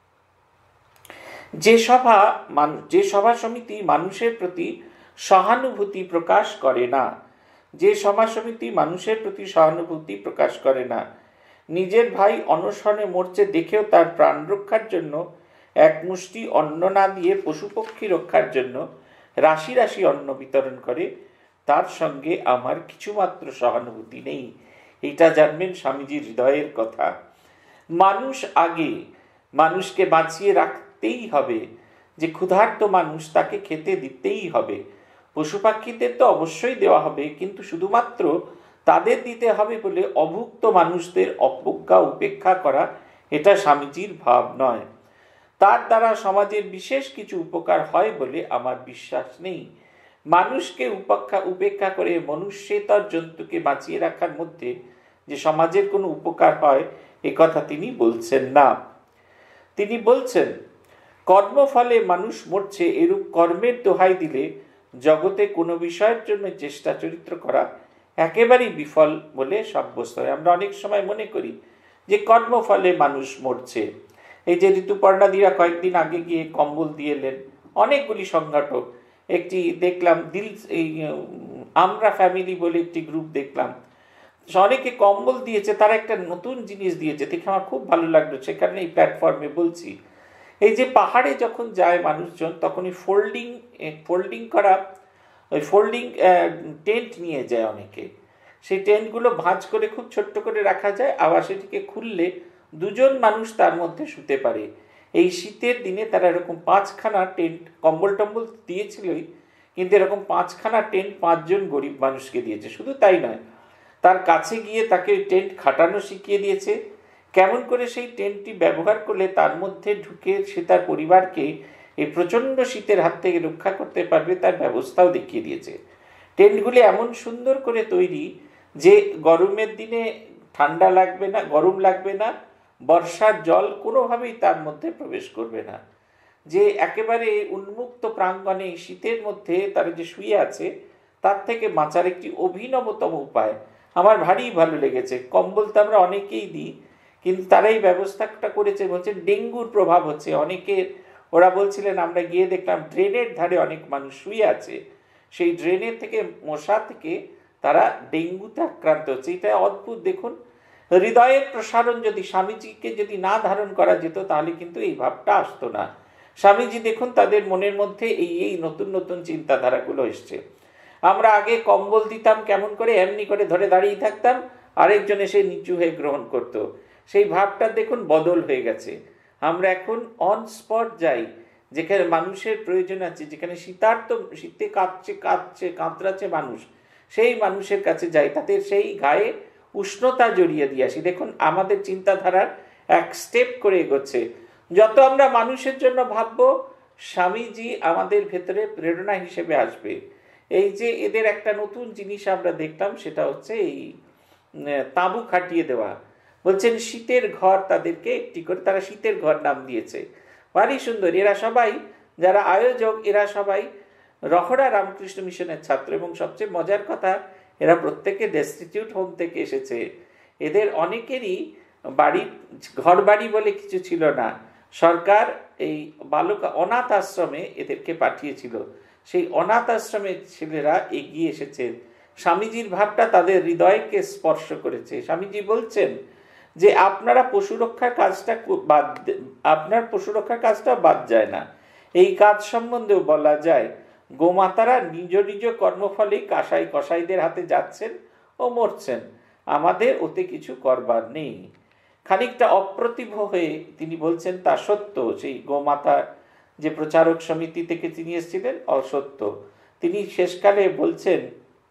যে সভা যে সভা সমিতি মানুষের প্রতি সহানুভূতি প্রকাশ করে না, যে সভা সমিতি মানুষের প্রতি সহানুভূতি প্রকাশ করে না, নিজের ভাই অনশনে মরছে দেখেও তার প্রাণ রক্ষার জন্য এক মুষ্টি অন্ন না দিয়ে পশুপক্ষী রক্ষার জন্য রাশি রাশি অন্ন বিতরণ করে, তার সঙ্গে আমার কিছুমাত্র সহানুভূতি নেই। এটা জানবেন স্বামীজির হৃদয়ের কথা। মানুষ আগে, মানুষকে বাঁচিয়ে রাখতেই হবে। যে ক্ষুধার্ত মানুষ, তাকে খেতে দিতেই হবে। পশু পাখিদের তো অবশ্যই দেওয়া হবে, কিন্তু শুধুমাত্র তাদের দিতে হবে বলে অভুক্ত মানুষদের অবজ্ঞা উপেক্ষা করা, এটা স্বামীজির ভাব নয়। তার দ্বারা সমাজের বিশেষ কিছু উপকার হয় বলে আমার বিশ্বাস নেই। মানুষকে উপেক্ষা উপেক্ষা করে মনুষ্যেতর জন্তুকে বাঁচিয়ে রাখার মধ্যে যে সমাজের কোনো উপকার হয়, এ কথা তিনি বলছেন না। তিনি বলছেন, কর্মফলে মানুষ মরছে, এরূপ কর্মের দোহাই দিলে জগতে কোনো বিষয়ের জন্য চেষ্টা চরিত্র করা একেবারেই বিফল বলে সাব্যস্ত হয়। আমরা অনেক সময় মনে করি যে কর্মফলে মানুষ মরছে। এই যে ঋতুপর্ণাদিরা কয়েকদিন আগে গিয়ে কম্বল দিয়ে এলেন, অনেকগুলি সংগঠক, একটি দেখলাম দিল এই আমরা ফ্যামিলি বলে একটি গ্রুপ দেখলাম, অনেকে কম্বল দিয়েছে, তারা একটা নতুন জিনিস দিয়েছে, দেখে আমার খুব ভালো লাগলো, সেখানে এই প্ল্যাটফর্মে বলছি। এই যে পাহাড়ে যখন যায় মানুষজন, তখন ওই ফোল্ডিং ফোল্ডিং করা ওই ফোল্ডিং টেন্ট নিয়ে যায় অনেকে। সেই টেন্টগুলো ভাঁজ করে খুব ছোট্ট করে রাখা যায়, আবার সেটিকে খুললে দুজন মানুষ তার মধ্যে শুতে পারে। এই শীতের দিনে তারা এরকম পাঁচখানা টেন্ট, কম্বল টম্বল দিয়েছিলই, কিন্তু এরকম পাঁচখানা টেন্ট পাঁচজন গরিব মানুষকে দিয়েছে। শুধু তাই নয়, তার কাছে গিয়ে তাকে ওই টেন্ট খাটানো শিখিয়ে দিয়েছে, কেমন করে সেই টেন্টটি ব্যবহার করলে তার মধ্যে ঢুকে সে তার পরিবারকে এই প্রচণ্ড শীতের হাত থেকে রক্ষা করতে পারবে তার ব্যবস্থাও দেখিয়ে দিয়েছে। টেন্টগুলি এমন সুন্দর করে তৈরি যে গরমের দিনে ঠান্ডা লাগবে না, গরম লাগবে না, বর্ষার জল কোনোভাবেই তার মধ্যে প্রবেশ করবে না। যে একেবারে উন্মুক্ত প্রাঙ্গণে শীতের মধ্যে তারা যে শুয়ে আছে, তার থেকে বাঁচার একটি অভিনবতম উপায় আমার ভারী ভালো লেগেছে। কম্বল তো আমরা অনেকেই দিই, কিন্তু তারা এই ব্যবস্থাটা করেছে। বলছে ডেঙ্গুর প্রভাব হচ্ছে অনেকের, ওরা বলছিলেন আমরা গিয়ে দেখলাম ড্রেনের ধারে অনেক মানুষ শুয়ে আছে, সেই ড্রেনের থেকে মশা থেকে তারা ডেঙ্গুতে আক্রান্ত হচ্ছে। এটা অদ্ভুত। দেখুন, হৃদয়ের প্রসারণ যদি স্বামীজিকে যদি না ধারণ করা যেত, তাহলে কিন্তু এই ভাবটা আসতো না। স্বামীজি দেখুন তাদের মনের মধ্যে এই এই নতুন নতুন চিন্তাধারাগুলো এসছে। আমরা আগে কম্বল দিতাম কেমন করে, এমনি করে ধরে দাঁড়িয়ে থাকতাম, আরেকজন এসে নিচু হয়ে গ্রহণ করত। সেই ভাবটা দেখুন বদল হয়ে গেছে। আমরা এখন অন স্পট যাই, যেখানে মানুষের প্রয়োজন আছে, যেখানে শীতার্ত, শীতে কাঁপছে কাঁপছে কাঁতরাচ্ছে মানুষ, সেই মানুষের কাছে যাই, তাদের সেই গায়ে উষ্ণতা জড়িয়ে দিয়ে আসি। দেখুন আমাদের চিন্তাধারার এক স্টেপ করে এগোচ্ছে। যত আমরা মানুষের জন্য ভাববো, স্বামীজি আমাদের ভেতরে প্রেরণা হিসেবে আসবে। এই যে এদের একটা নতুন জিনিস আমরা দেখলাম, সেটা হচ্ছে এই তাঁবু খাটিয়ে দেওয়া। বলছেন শীতের ঘর তাদেরকে একটি করে, তারা শীতের ঘর নাম দিয়েছে, ভারী সুন্দর। এরা সবাই যারা আয়োজক, এরা সবাই রহড়া রামকৃষ্ণ মিশনের ছাত্র, এবং সবচেয়ে মজার কথা, এরা প্রত্যেকে ডেস্টিটিউট হোম থেকে এসেছে। এদের অনেকেরই বাড়ি, ঘর বাড়ি বলে কিছু ছিল না, সরকার এই বালক অনাথ আশ্রমে এদেরকে পাঠিয়েছিল। সেই অনাথ আশ্রমের ছেলেরা এগিয়ে এসেছে। স্বামীজির ভাবটা তাদের হৃদয়কে স্পর্শ করেছে। স্বামীজি বলছেন যে আপনারা পশু রক্ষার কাজটা বাদ, আপনার পশু রক্ষার কাজটা বাদ যায় না। এই কাজ সম্বন্ধেও বলা যায়, গোমাতারা নিজ নিজ কর্মফলেই কাসাই কসাইদের হাতে যাচ্ছেন ও মরছেন, আমাদের ওতে কিছু করবার নেই। খানিকটা অপ্রতিভ হয়ে তিনি বলছেন তা সত্য। সেই গোমাতা যে প্রচারক সমিতি থেকে তিনি এসেছিলেন, অসত্য। তিনি শেষকালে বলছেন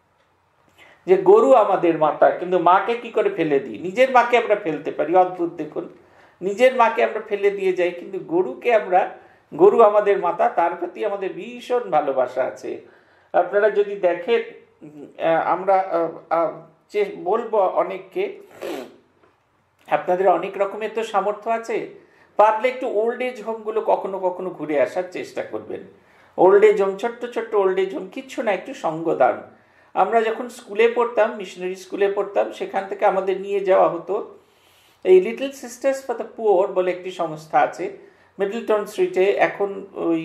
যে গরু আমাদের মাতা, কিন্তু মাকে কি করে ফেলে দিই? নিজের মাকে আমরা ফেলতে পারি, অদ্ভুত। দেখুন, নিজের মাকে আমরা ফেলে দিয়ে যাই, কিন্তু গরুকে আমরা, গরু আমাদের মাতা, তার প্রতি আমাদের ভীষণ ভালোবাসা আছে। আপনারা যদি দেখেন, আমরা বলবো অনেককে, আপনাদের অনেক রকমের তো সামর্থ্য আছে, পারলে একটু ওল্ড এজ হোমগুলো কখনো কখনো ঘুরে আসার চেষ্টা করবেন। ওল্ড এজ হোম, ছোট্ট ছোট্ট ওল্ড এজ হোম, কিচ্ছু না, একটু সঙ্গদান। আমরা যখন স্কুলে পড়তাম, মিশনারি স্কুলে পড়তাম, সেখান থেকে আমাদের নিয়ে যাওয়া হতো এই Little Sisters for the Poor বলে একটি সংস্থা আছে মিডলটন স্ট্রিটে। এখন ওই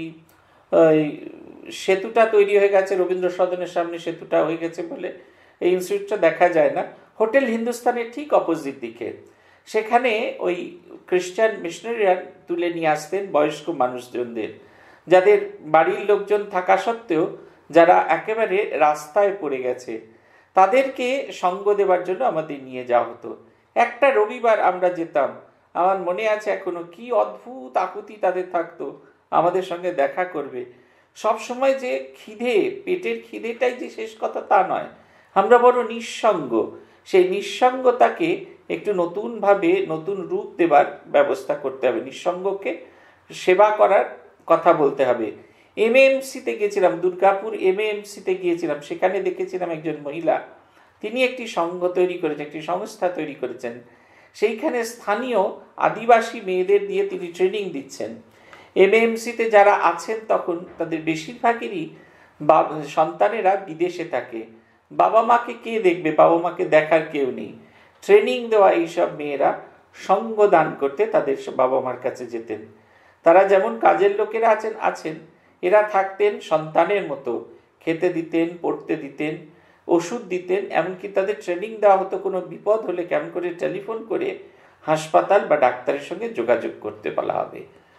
সেতুটা তৈরি হয়ে গেছে, রবীন্দ্র সদনের সামনে সেতুটা হয়ে গেছে বলে এই ইনস্টিটিউটটা দেখা যায় না। হোটেল হিন্দুস্তানের ঠিক অপোজিট দিকে, সেখানে ওই খ্রিস্টান মিশনারিরা তুলে নিয়ে আসতেন বয়স্ক মানুষজনদের, যাদের বাড়ির লোকজন থাকা সত্ত্বেও যারা একেবারে রাস্তায় পড়ে গেছে, তাদেরকে সঙ্গ দেওয়ার জন্য আমাদের নিয়ে যাওয়া হতো। একটা রবিবার আমরা যেতাম, আমার মনে আছে এখনো, কি অদ্ভুত আকুতি তাদের থাকতো আমাদের সঙ্গে দেখা করবে। সব সময় যে খিদে, পেটের খিদেটাই যে শেষ কথা তা নয়, আমরা বড় নিঃসঙ্গ। সেই নিঃসঙ্গতাকে একটু নতুনভাবে নতুন রূপ দেবার ব্যবস্থা করতে হবে, নিঃসঙ্গকে সেবা করার কথা বলতে হবে। এম এম সিতে গিয়েছিলাম, দুর্গাপুর এম এম সিতে গিয়েছিলাম, সেখানে দেখেছিলাম একজন মহিলা, তিনি একটি সংঘ তৈরি করেছেন, একটি সংস্থা তৈরি করেছেন। সেইখানে স্থানীয় আদিবাসী মেয়েদের দিয়ে তিনি ট্রেনিং দিচ্ছেন। এম এম সিতে যারা আছেন তখন তাদের বেশিরভাগেরই সন্তানেরা বিদেশে থাকে, বাবা মাকে কে দেখবে, বাবা মাকে দেখার কেউ নেই। ট্রেনিং দেওয়া এইসব মেয়েরা সঙ্গ দান করতে তাদের বাবা মার কাছে যেতেন। তারা যেমন কাজের লোকেরা আছেন আছেন এরা থাকতেন সন্তানের মতো, খেতে দিতেন, পড়তে দিতেন, ওষুধ দিতেন, এমনকি তাদের ট্রেনিং দেওয়া হতো কোনো বিপদ হলে কেমন করে টেলিফোন করে হাসপাতাল বা ডাক্তারের সঙ্গে যোগাযোগ করতে বলা হবে।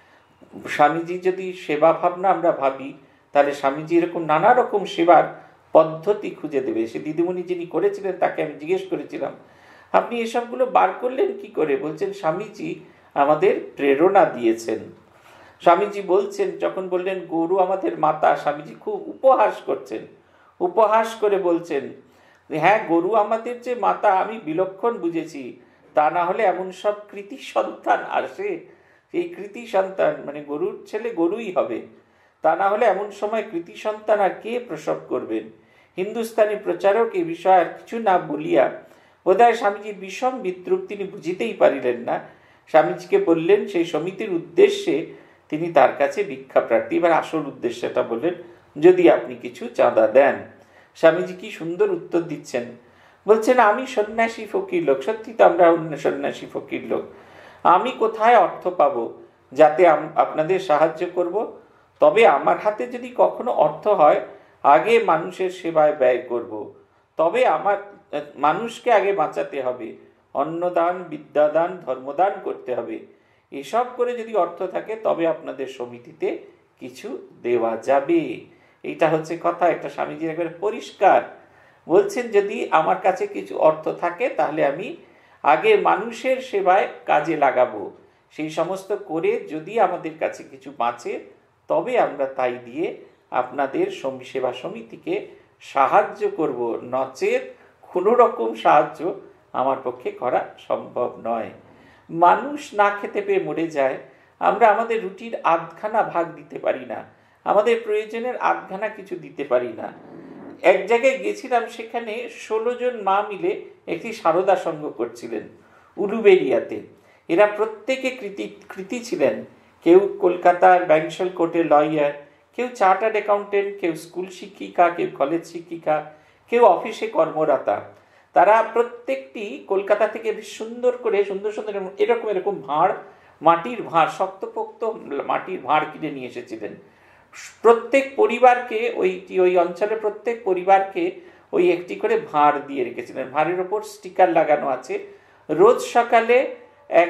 স্বামীজি যদি সেবা ভাবনা আমরা ভাবি, তাহলে স্বামীজি এরকম নানা রকম সেবার পদ্ধতি খুঁজে দেবে। সে দিদিমণি যিনি করেছিলেন তাকে আমি জিজ্ঞেস করেছিলাম, আপনি এসবগুলো বার করলেন কি করে? বলছেন, স্বামীজি আমাদের প্রেরণা দিয়েছেন। স্বামীজি বলছেন, যখন বললেন গরু আমাদের মাতা, স্বামীজি খুব উপহাস করছেন, উপহাস করে বলছেন, হ্যাঁ গরু আমাদের যে মাতা আমি বিলক্ষণ বুঝেছি, তা না হলে এমন সব কৃতি সন্তান আসে, এই কৃতি সন্তান মানে গরুর ছেলে গরুই হবে, তা না হলে এমন সময় কৃতি সন্তান আর কে প্রসব করবেন? হিন্দুস্তানি প্রচারক এই বিষয়ে আর কিছু না বলিয়া বোধহয় স্বামীজির বিষম বিদ্রুপ তিনি বুঝিতেই পারিলেন না। স্বামীজিকে বললেন সেই সমিতির উদ্দেশ্যে তিনি তার কাছে ভিক্ষা প্রার্থী। এবার আসল উদ্দেশ্যটা বললেন, যদি আপনি কিছু চাঁদা দেন। স্বামীজি কি সুন্দর উত্তর দিচ্ছেন, বলছেন, আমি সন্ন্যাসী ফকির লোক, সত্যি তো আমরা সন্ন্যাসী ফকির লোক, আমি কোথায় অর্থ পাবো যাতে আপনাদের সাহায্য করব? তবে আমার হাতে যদি কখনো অর্থ হয়, আগে মানুষের সেবায় ব্যয় করব। তবে আমার মানুষকে আগে বাঁচাতে হবে, অন্নদান, বিদ্যাদান, ধর্মদান করতে হবে। এসব করে যদি অর্থ থাকে তবে আপনাদের সমিতিতে কিছু দেওয়া যাবে। এইটা হচ্ছে কথা। একটা স্বামীজির একবারে পরিষ্কার বলছেন, যদি আমার কাছে কিছু অর্থ থাকে তাহলে আমি আগে মানুষের সেবায় কাজে লাগাবো, সেই সমস্ত করে যদি আমাদের কাছে কিছু বাঁচে তবে আমরা তাই দিয়ে আপনাদের সেবা সমিতিকে সাহায্য করব, নচেত কোনো রকম সাহায্য আমার পক্ষে করা সম্ভব নয়। মানুষ না খেতে পেয়ে মরে যায়, আমরা আমাদের রুটির আধখানা ভাগ দিতে পারি না, আমাদের প্রয়োজনের আধখানা কিছু দিতে পারি না। এক জায়গায় গেছিলাম, সেখানে ষোলো জন মা মিলে একটি সারদা সংঘ করছিলেন উলুবেরিয়াতে। এরা প্রত্যেকে কৃতি কৃতি ছিলেন। কেউ কলকাতার ব্যাংশল কোর্টে লয়ার, কেউ চার্টার্ড অ্যাকাউন্টেন্ট, কেউ স্কুল শিক্ষিকা, কেউ কলেজ শিক্ষিকা, কেউ অফিসে কর্মরতা। তারা প্রত্যেকটি কলকাতা থেকে সুন্দর করে সুন্দর সুন্দর এরকম এরকম ভাঁড়, মাটির ভাঁড়, শক্তপোক্ত মাটির ভাঁড় কিনে নিয়ে এসেছিলেন। প্রত্যেক পরিবারকে ওই ওই অঞ্চলের প্রত্যেক পরিবারকে ওই একটি করে ভাঁড় দিয়ে রেখেছিলেন। ভাঁড়ের ওপর স্টিকার লাগানো আছে, রোজ সকালে এক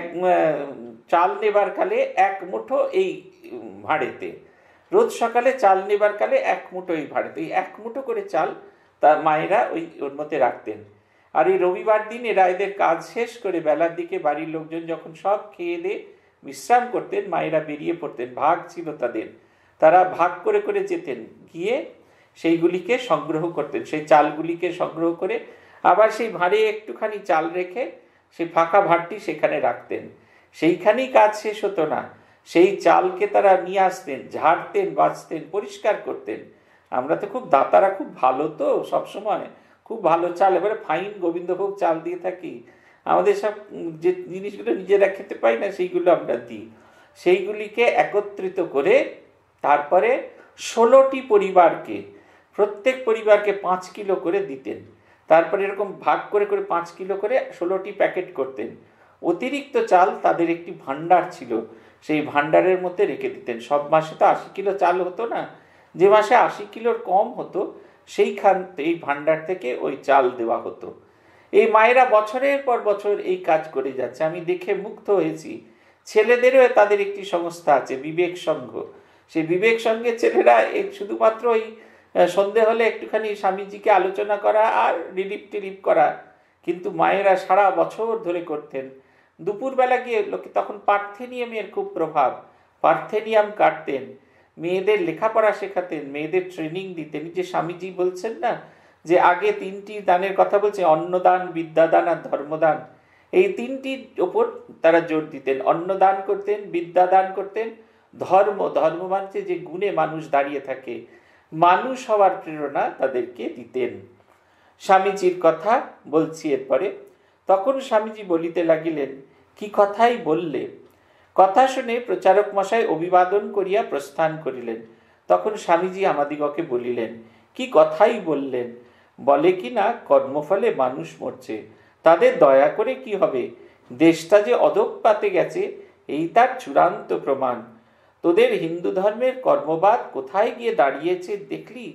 চাল নেবার কালে এক মুঠো এই ভাঁড়েতে, রোজ সকালে চাল নেবার কালে এক মুঠো এই ভাঁড়েতে, এই এক মুঠো করে চাল তার মায়েরা ওই ওর মধ্যে রাখতেন। আর এই রবিবার দিন এরা এদের কাজ শেষ করে বেলার দিকে বাড়ির লোকজন যখন সব খেয়ে দিয়ে বিশ্রাম করতেন, মায়েরা বেরিয়ে পড়তেন, ভাগ ছিল তাদের, তারা ভাগ করে করে যেতেন, গিয়ে সেইগুলিকে সংগ্রহ করতেন, সেই চালগুলিকে সংগ্রহ করে আবার সেই ভাঁড়ে একটুখানি চাল রেখে সেই ফাঁকা ভাঁড়টি সেখানে রাখতেন। সেইখানেই কাজ শেষ হতো না, সেই চালকে তারা নিয়ে আসতেন, ঝাড়তেন, বাছতেন, পরিষ্কার করতেন। আমরা তো খুব দাতারা খুব ভালো, তো সবসময় খুব ভালো চাল, এবারে ফাইন গোবিন্দভোগ চাল দিয়ে থাকি, আমাদের সব যে জিনিসগুলো নিজেরা খেতে পাই না সেইগুলো আমরা দিই। সেইগুলিকে একত্রিত করে তারপরে ষোলোটি পরিবারকে, প্রত্যেক পরিবারকে পাঁচ কিলো করে দিতেন। তারপরে এরকম ভাগ করে করে পাঁচ কিলো করে ষোলোটি প্যাকেট করতেন। অতিরিক্ত চাল তাদের একটি ভান্ডার ছিল, সেই ভান্ডারের মধ্যে রেখে দিতেন। সব মাসে তো আশি কিলো চাল হতো না, যে মাসে আশি কিলোর কম হতো সেইখান এই ভান্ডার থেকে ওই চাল দেওয়া হতো। এই মায়েরা বছরের পর বছর এই কাজ করে যাচ্ছে, আমি দেখে মুগ্ধ হয়েছি। ছেলেদেরও তাদের একটি সংস্থা আছে, বিবেক সংঘ। সেই বিবেক সংঘের ছেলেরা শুধুমাত্র ওই সন্ধে হলে একটুখানি স্বামীজিকে আলোচনা করা আর রিলিফ টিলিফ করা, কিন্তু মায়েরা সারা বছর ধরে করতেন। দুপুরবেলা গিয়ে লোকে তখন পার্থেনিয়ামের খুব প্রভাব, পার্থেনিয়াম কাটতেন, মেয়েদের লেখাপড়া শেখাতেন, মেয়েদের ট্রেনিং দিতেন। যে স্বামীজি বলছেন না যে আগে তিনটি দানের কথা বলছে, অন্নদান, বিদ্যাদান আর ধর্মদান, এই তিনটির ওপর তারা জোর দিতেন। অন্নদান করতেন, বিদ্যাদান করতেন, ধর্ম, ধর্ম মানছে যে গুণে মানুষ দাঁড়িয়ে থাকে, মানুষ হওয়ার প্রেরণা তাদেরকে দিতেন। স্বামীজির কথা বলছি এরপরে। তখন স্বামীজি বলিতে লাগিলেন, কি কথাই বললে। কথা শুনে প্রচারক মশাই অভিবাদন করিয়া প্রস্থান করিলেন। তখন স্বামীজি আমাদিগকে বলিলেন, কি কথাই বললেন। বলে কি না কর্মফলে মানুষ মরছে, তাদের দয়া করে কি হবে, দেশটা যে অধঃপাতে গেছে এই তার চূড়ান্ত প্রমাণ। তোদের হিন্দু ধর্মের কর্মবাদ কোথায় গিয়ে দাঁড়িয়েছে দেখলি,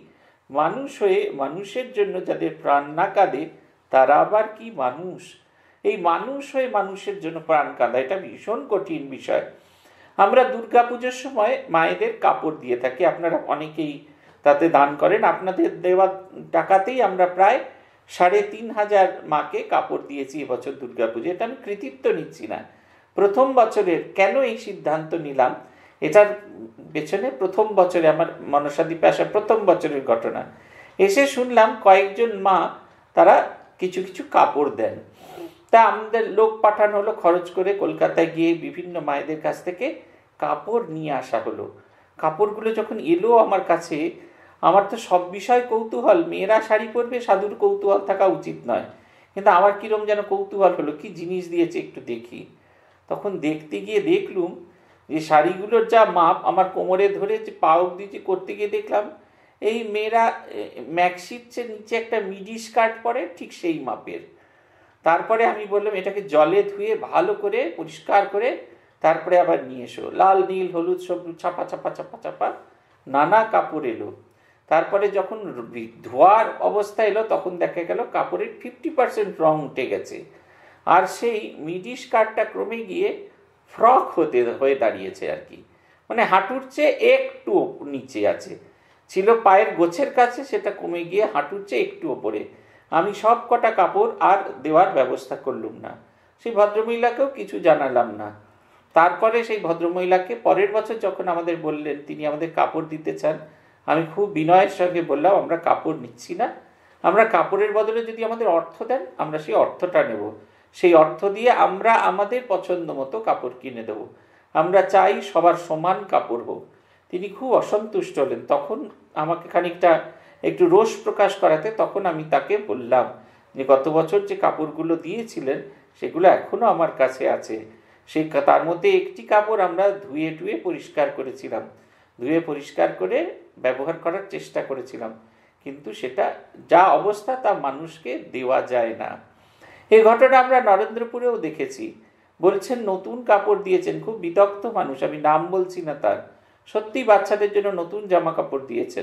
মানুষ হয়ে মানুষের জন্য যাদের প্রাণ না কাঁদে তারা আবার কি মানুষ? এই মানুষ হয়ে মানুষের জন্য প্রাণ কাঁদা এটা ভীষণ কঠিন বিষয়। আমরা দুর্গা পুজোর সময় মায়েদের কাপড় দিয়ে থাকি, আপনারা অনেকেই তাতে দান করেন। আপনাদের দেওয়া টাকাতেই আমরা প্রায় সাড়ে তিন হাজার মাকে কাপড় দিয়েছি এবছর দুর্গা পুজো। এটা আমি কৃতিত্ব নিচ্ছি না। প্রথম বছরের কেন এই সিদ্ধান্ত নিলাম, এটার পেছনে প্রথম বছরে আমার মনসাদ্বীপে আসা প্রথম বছরের ঘটনা। এসে শুনলাম কয়েকজন মা তারা কিছু কিছু কাপড় দেন। তা আমাদের লোক পাঠানো হলো, খরচ করে কলকাতায় গিয়ে বিভিন্ন মায়েদের কাছ থেকে কাপড় নিয়ে আসা হলো। কাপড়গুলো যখন এলো আমার কাছে, আমার তো সব বিষয় কৌতূহল, মেয়েরা শাড়ি পরবে, সাধুর কৌতূহল থাকা উচিত নয়, কিন্তু আমার কিরম যেন কৌতূহল হলো, কি জিনিস দিয়েছে একটু দেখি। তখন দেখতে গিয়ে দেখলুম যে শাড়িগুলোর যা মাপ, আমার কোমরে ধরে যে পা অবধি যে করতে গিয়ে দেখলাম এই মেয়েরা ম্যাক্সির চেয়ে নিচে একটা মিডি স্কার্ট পরে ঠিক সেই মাপের। তারপরে আমি বললাম এটাকে জলে ধুয়ে ভালো করে পরিষ্কার করে তারপরে আবার নিয়ে এসো। লাল নীল হলুদ সবুজ ছাপা ছাপা ছাপা ছাপা নানা কাপড় এলো। তারপরে যখন ধোয়ার অবস্থা এলো তখন দেখা গেল কাপড়ের ফিফটি পার্সেন্ট রং উঠে গেছে, আর সেই মিডি স্কার্টটা ক্রমে গিয়ে ফ্রক হতে হয়ে দাঁড়িয়েছে আর কি, মানে হাঁটুর চেয়ে একটু নিচে আছে। ছিল পায়ের গোছের কাছে, সেটা কমে গিয়ে হাঁটুর চেয়ে একটু ওপরে। আমি সব কটা কাপড় আর দেওয়ার ব্যবস্থা করলুম না, সেই ভদ্রমহিলাকেও কিছু জানালাম না। তারপরে সেই ভদ্রমহিলাকে পরের বছর যখন আমাদের বললেন তিনি আমাদের কাপড় দিতে চান, আমি খুব বিনয়ের সঙ্গে বললাম আমরা কাপড় নিচ্ছি না, আমরা কাপড়ের বদলে যদি আমাদের অর্থ দেন আমরা সেই অর্থটা নেব, সেই অর্থ দিয়ে আমরা আমাদের পছন্দ মতো কাপড় কিনে দেবো, আমরা চাই সবার সমান কাপড় হোক। তিনি খুব অসন্তুষ্ট হলেন। তখন আমাকে খানিকটা একটু রোষ প্রকাশ করাতে তখন আমি তাকে বললাম যে গত বছর যে কাপড়গুলো দিয়েছিলেন সেগুলো এখনো আমার কাছে আছে, সেই তার মধ্যে একটি কাপড় আমরা ধুয়ে ধুয়ে পরিষ্কার করেছিলাম, ধুয়ে পরিষ্কার করে ব্যবহার করার চেষ্টা করেছিলাম, কিন্তু সেটা যা অবস্থা তা মানুষকে দেওয়া যায় না। এই ঘটনা আমরা নরেন্দ্রপুরেও দেখেছি। বলছেন নতুন কাপড় দিয়েছেন, খুব বিদগ্ধ মানুষ, আমি নাম বলছি না তার, সত্যি বাচ্চাদের জন্য নতুন জামা কাপড় দিয়েছেন।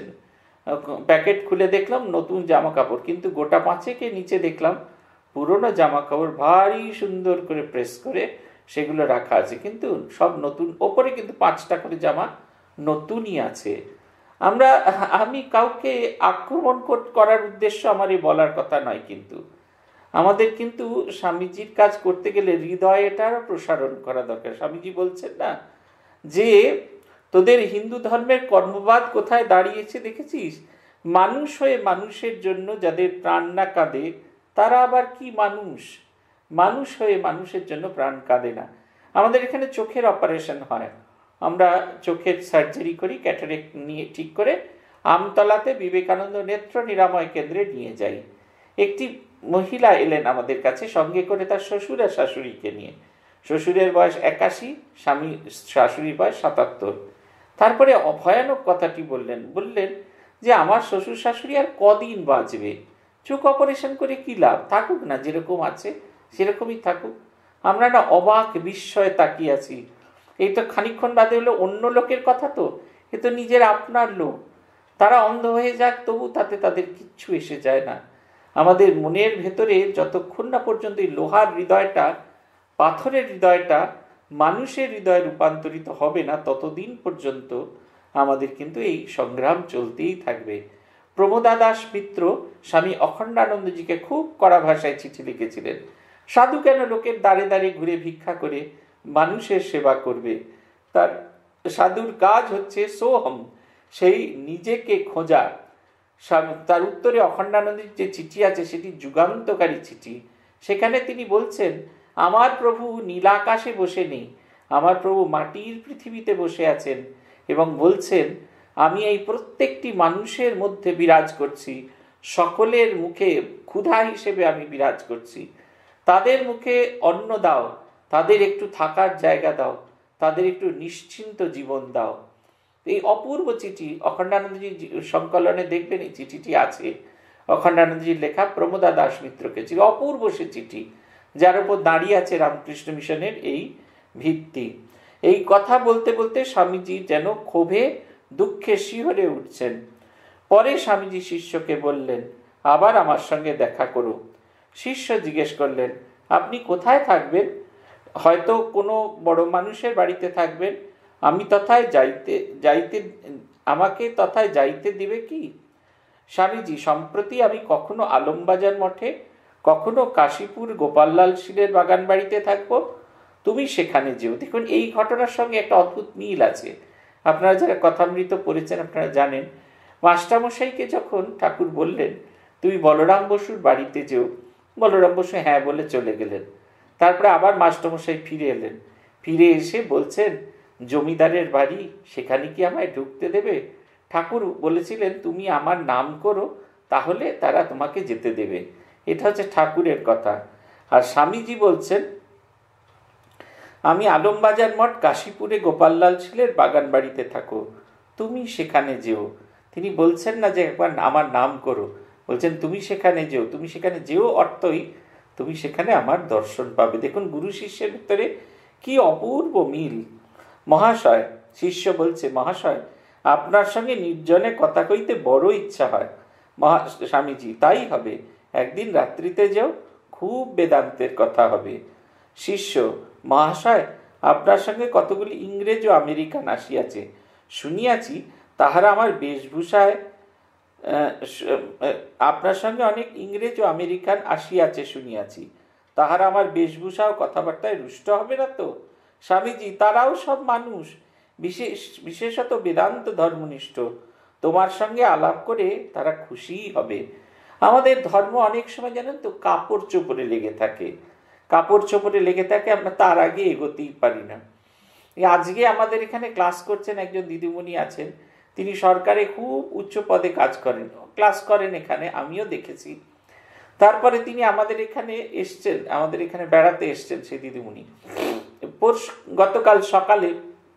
প্যাকেট খুলে দেখলাম নতুন জামা কাপড়, কিন্তু গোটা পাঁচেকে নিচে দেখলাম পুরনো জামা কাপড় ভারী সুন্দর করে প্রেস করে সেগুলো রাখা আছে, কিন্তু সব নতুন, ওপরে কিন্তু পাঁচটা করে জামা নতুনই আছে। আমরা আমি কাউকে আক্রমণ করার উদ্দেশ্য আমার এই বলার কথা নয়, কিন্তু আমাদের কিন্তু স্বামীজির কাজ করতে গেলে হৃদয়টারও প্রসারণ করা দরকার। স্বামীজি বলছেন না যে তোদের হিন্দু ধর্মের কর্মবাদ কোথায় দাঁড়িয়েছে দেখেছিস? মানুষ হয়ে মানুষের জন্য যাদের প্রাণ না কাঁদে তারা আবার কি মানুষ? মানুষ হয়ে মানুষের জন্য প্রাণ কাঁদে না। আমাদের এখানে চোখের অপারেশন হয়, আমরা চোখের সার্জারি করি, ক্যাটারেক্ট নিয়ে ঠিক করে আমতলাতে বিবেকানন্দ নেত্র নিরাময় কেন্দ্রে নিয়ে যাই। একটি মহিলা এলেন আমাদের কাছে, সঙ্গে করে তার শ্বশুর আর শাশুড়িকে নিয়ে। শ্বশুরের বয়স একাশি, স্বামী শাশুড়ির বয়স সাতাত্তর। তারপরে ভয়ানক কথাটি বললেন, বললেন যে আমার শ্বশুর শাশুড়ি আর কদিন বাঁচবে, চোখ অপারেশন করে কি লাভ, থাকুক না যেরকম আছে সেরকমই থাকুক। আমরা না অবাক বিস্ময়ে তাকিয়ে আছি। এই তো খানিকক্ষণ বাদে হলো অন্য লোকের কথা, তো এ তো নিজের আপনার লোক, তারা অন্ধ হয়ে যাক তবু তাতে তাদের কিচ্ছু এসে যায় না। আমাদের মনের ভেতরে যতক্ষণ না পর্যন্ত এই লোহার হৃদয়টা, পাথরের হৃদয়টা মানুষের হৃদয়ে রূপান্তরিত হবে না, ততদিন পর্যন্ত আমাদের কিন্তু এই সংগ্রাম চলতেই থাকবে। প্রমোদা দাস মিত্র স্বামী অখণ্ডানন্দজিকে খুব কড়া ভাষায় চিঠি লিখেছিলেন, সাধু কেন লোকের দ্বারে দ্বারে ঘুরে ভিক্ষা করে মানুষের সেবা করবে? তার সাধুর কাজ হচ্ছে সোহম, সেই নিজেকে খোঁজা। তার উত্তরে অখণ্ডানন্দের যে চিঠি আছে সেটি যুগান্তকারী চিঠি। সেখানে তিনি বলছেন আমার প্রভু নীলাকাশে বসে নেই, আমার প্রভু মাটির পৃথিবীতে বসে আছেন এবং বলছেন আমি এই প্রত্যেকটি মানুষের মধ্যে বিরাজ করছি, সকলের মুখে ক্ষুধা হিসেবে আমি বিরাজ করছি। তাদের মুখে অন্ন দাও, তাদের একটু থাকার জায়গা দাও, তাদের একটু নিশ্চিন্ত জীবন দাও। এই অপূর্ব চিঠি অখণ্ডানন্দজি সংকলনে দেখবেন এই চিঠিটি আছে, অখণ্ডানন্দজির লেখা প্রমোদা দাস মিত্রকে ছিল। অপূর্ব সে চিঠি, যার উপর দাঁড়িয়ে আছে রামকৃষ্ণ মিশনের এই ভিত্তি। এই কথা বলতে বলতে স্বামীজি যেন ক্ষোভে দুঃখে শিহরে উঠছেন। পরে স্বামীজি শিষ্যকে বললেন, আবার আমার সঙ্গে দেখা করো। শিষ্য জিজ্ঞেস করলেন, আপনি কোথায় থাকবেন? হয়তো কোনো বড় মানুষের বাড়িতে থাকবেন। আমি তথায় যাইতে যাইতে আমাকে তথায় যাইতে দিবে কি? স্বামীজি, সম্প্রতি আমি কখনো আলমবাজার মঠে, কখনো কাশীপুর গোপাললাল শীলের বাগান বাড়িতে থাকবো, তুমি সেখানে যেও। দেখুন, এই ঘটনার সঙ্গে একটা অদ্ভুত মিল আছে। আপনারা যারা কথামৃত পড়েছেন আপনারা জানেন, মাস্টারমশাইকে যখন ঠাকুর বললেন তুমি বলরাম বসুর বাড়িতে যেও, বলরাম বসু হ্যাঁ বলে চলে গেলেন। তারপরে আবার মাস্টারমশাই ফিরে এলেন। ফিরে এসে বলছেন, জমিদারের বাড়ি, সেখানে কি আমায় ঢুকতে দেবে? ঠাকুর বলেছিলেন তুমি আমার নাম করো, তাহলে তারা তোমাকে যেতে দেবে। এটা হচ্ছে ঠাকুরের কথা। আর স্বামীজি বলছেন, আমি আলমবাজার মঠ কাশীপুরে গোপাললাল শীলের বাগান বাড়িতে থাকো, তুমি সেখানে যেও। তিনি বলছেন না যে একবার আমার নাম করো, বলছেন তুমি সেখানে যেও। তুমি সেখানে যেও অর্থই তুমি সেখানে আমার দর্শন পাবে। দেখুন গুরু শিষ্যের ভিতরে কি অপূর্ব মিল। মহাশয়, শিষ্য বলছে, মহাশয় আপনার সঙ্গে নির্জনে কথা কইতে বড় ইচ্ছা হয়। মহা স্বামীজি, তাই হবে, একদিন রাত্রিতে যেও, খুব বেদান্তের কথা হবে। শিষ্য, মহাশয় আপনার সঙ্গে কতগুলি ইংরেজ ও আমেরিকান আসিয়াছে, শুনিয়াছি তাহারা আমার বেশভূষায় আপনার সঙ্গে অনেক ইংরেজ ও আমেরিকান আসিয়াছে শুনিয়াছি, তাহারা আমার বেশভূষা ও কথাবার্তায় রুষ্ট হবে না তো? স্বামীজি, তারাও সব মানুষ, বিশেষ বিশেষত বেদান্ত ধর্মনিষ্ঠ, তোমার সঙ্গে আলাপ করে তারা খুশিই হবে। আমাদের ধর্ম অনেক সময় জানেন তো কাপড় চোপড়ে লেগে থাকে, কাপড় চোপড়ে লেগে থাকে, আমরা তার আগে এগোতেই পারি না। আজকে আমাদের এখানে ক্লাস করছেন একজন দিদিমণি আছেন, তিনি সরকারে খুব উচ্চ পদে কাজ করেন, ক্লাস করেন এখানে, আমিও দেখেছি। তারপরে তিনি আমাদের এখানে এসছেন, আমাদের এখানে বেড়াতে এসছেন সেই দিদিমণি। গতকাল সকালে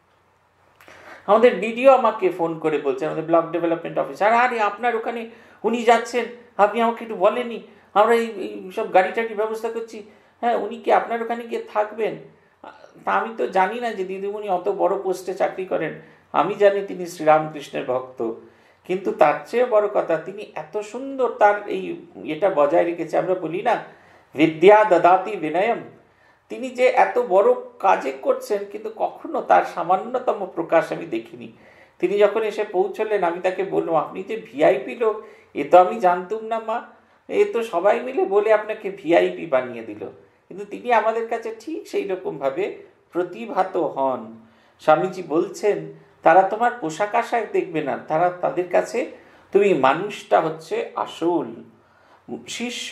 আমাদের বিডিও আমাকে ফোন করে বলছেন, আমাদের ব্লক ডেভেলপমেন্ট অফিসার, আরে আপনার ওখানে উনি যাচ্ছেন, আপনি আমাকে একটু বলেননি, আমরা এই সব গাড়ি টাড়ির ব্যবস্থা করছি, হ্যাঁ উনি কি আপনার ওখানে গিয়ে থাকবেন? তা আমি তো জানি না যে দিদিমণি অত বড় পোস্টে চাকরি করেন, আমি জানি তিনি শ্রীরামকৃষ্ণের ভক্ত, কিন্তু তার চেয়ে বড় কথা তিনি এত সুন্দর তার এই এটা বজায় রেখেছে। আমরা বলি না বিদ্যা দদাতি বিনয়ম, তিনি যে এত বড় কাজে করছেন কিন্তু কখনো তার সামান্যতম প্রকাশ আমি দেখিনি। তিনি যখন এসে পৌঁছলেন আমি তাকে বললাম, আপনি যে ভিআইপি লোক এ তো আমি জানতুম না মা, এ তো সবাই মিলে বলে আপনাকে ভিআইপি বানিয়ে দিল। কিন্তু তিনি আমাদের কাছে ঠিক সেই রকমভাবে প্রতিভাত হন। স্বামীজি বলছেন তারা তোমার পোশাক আশাক দেখবে না, তারা তাদের কাছে তুমি মানুষটা হচ্ছে আসল। শিষ্য,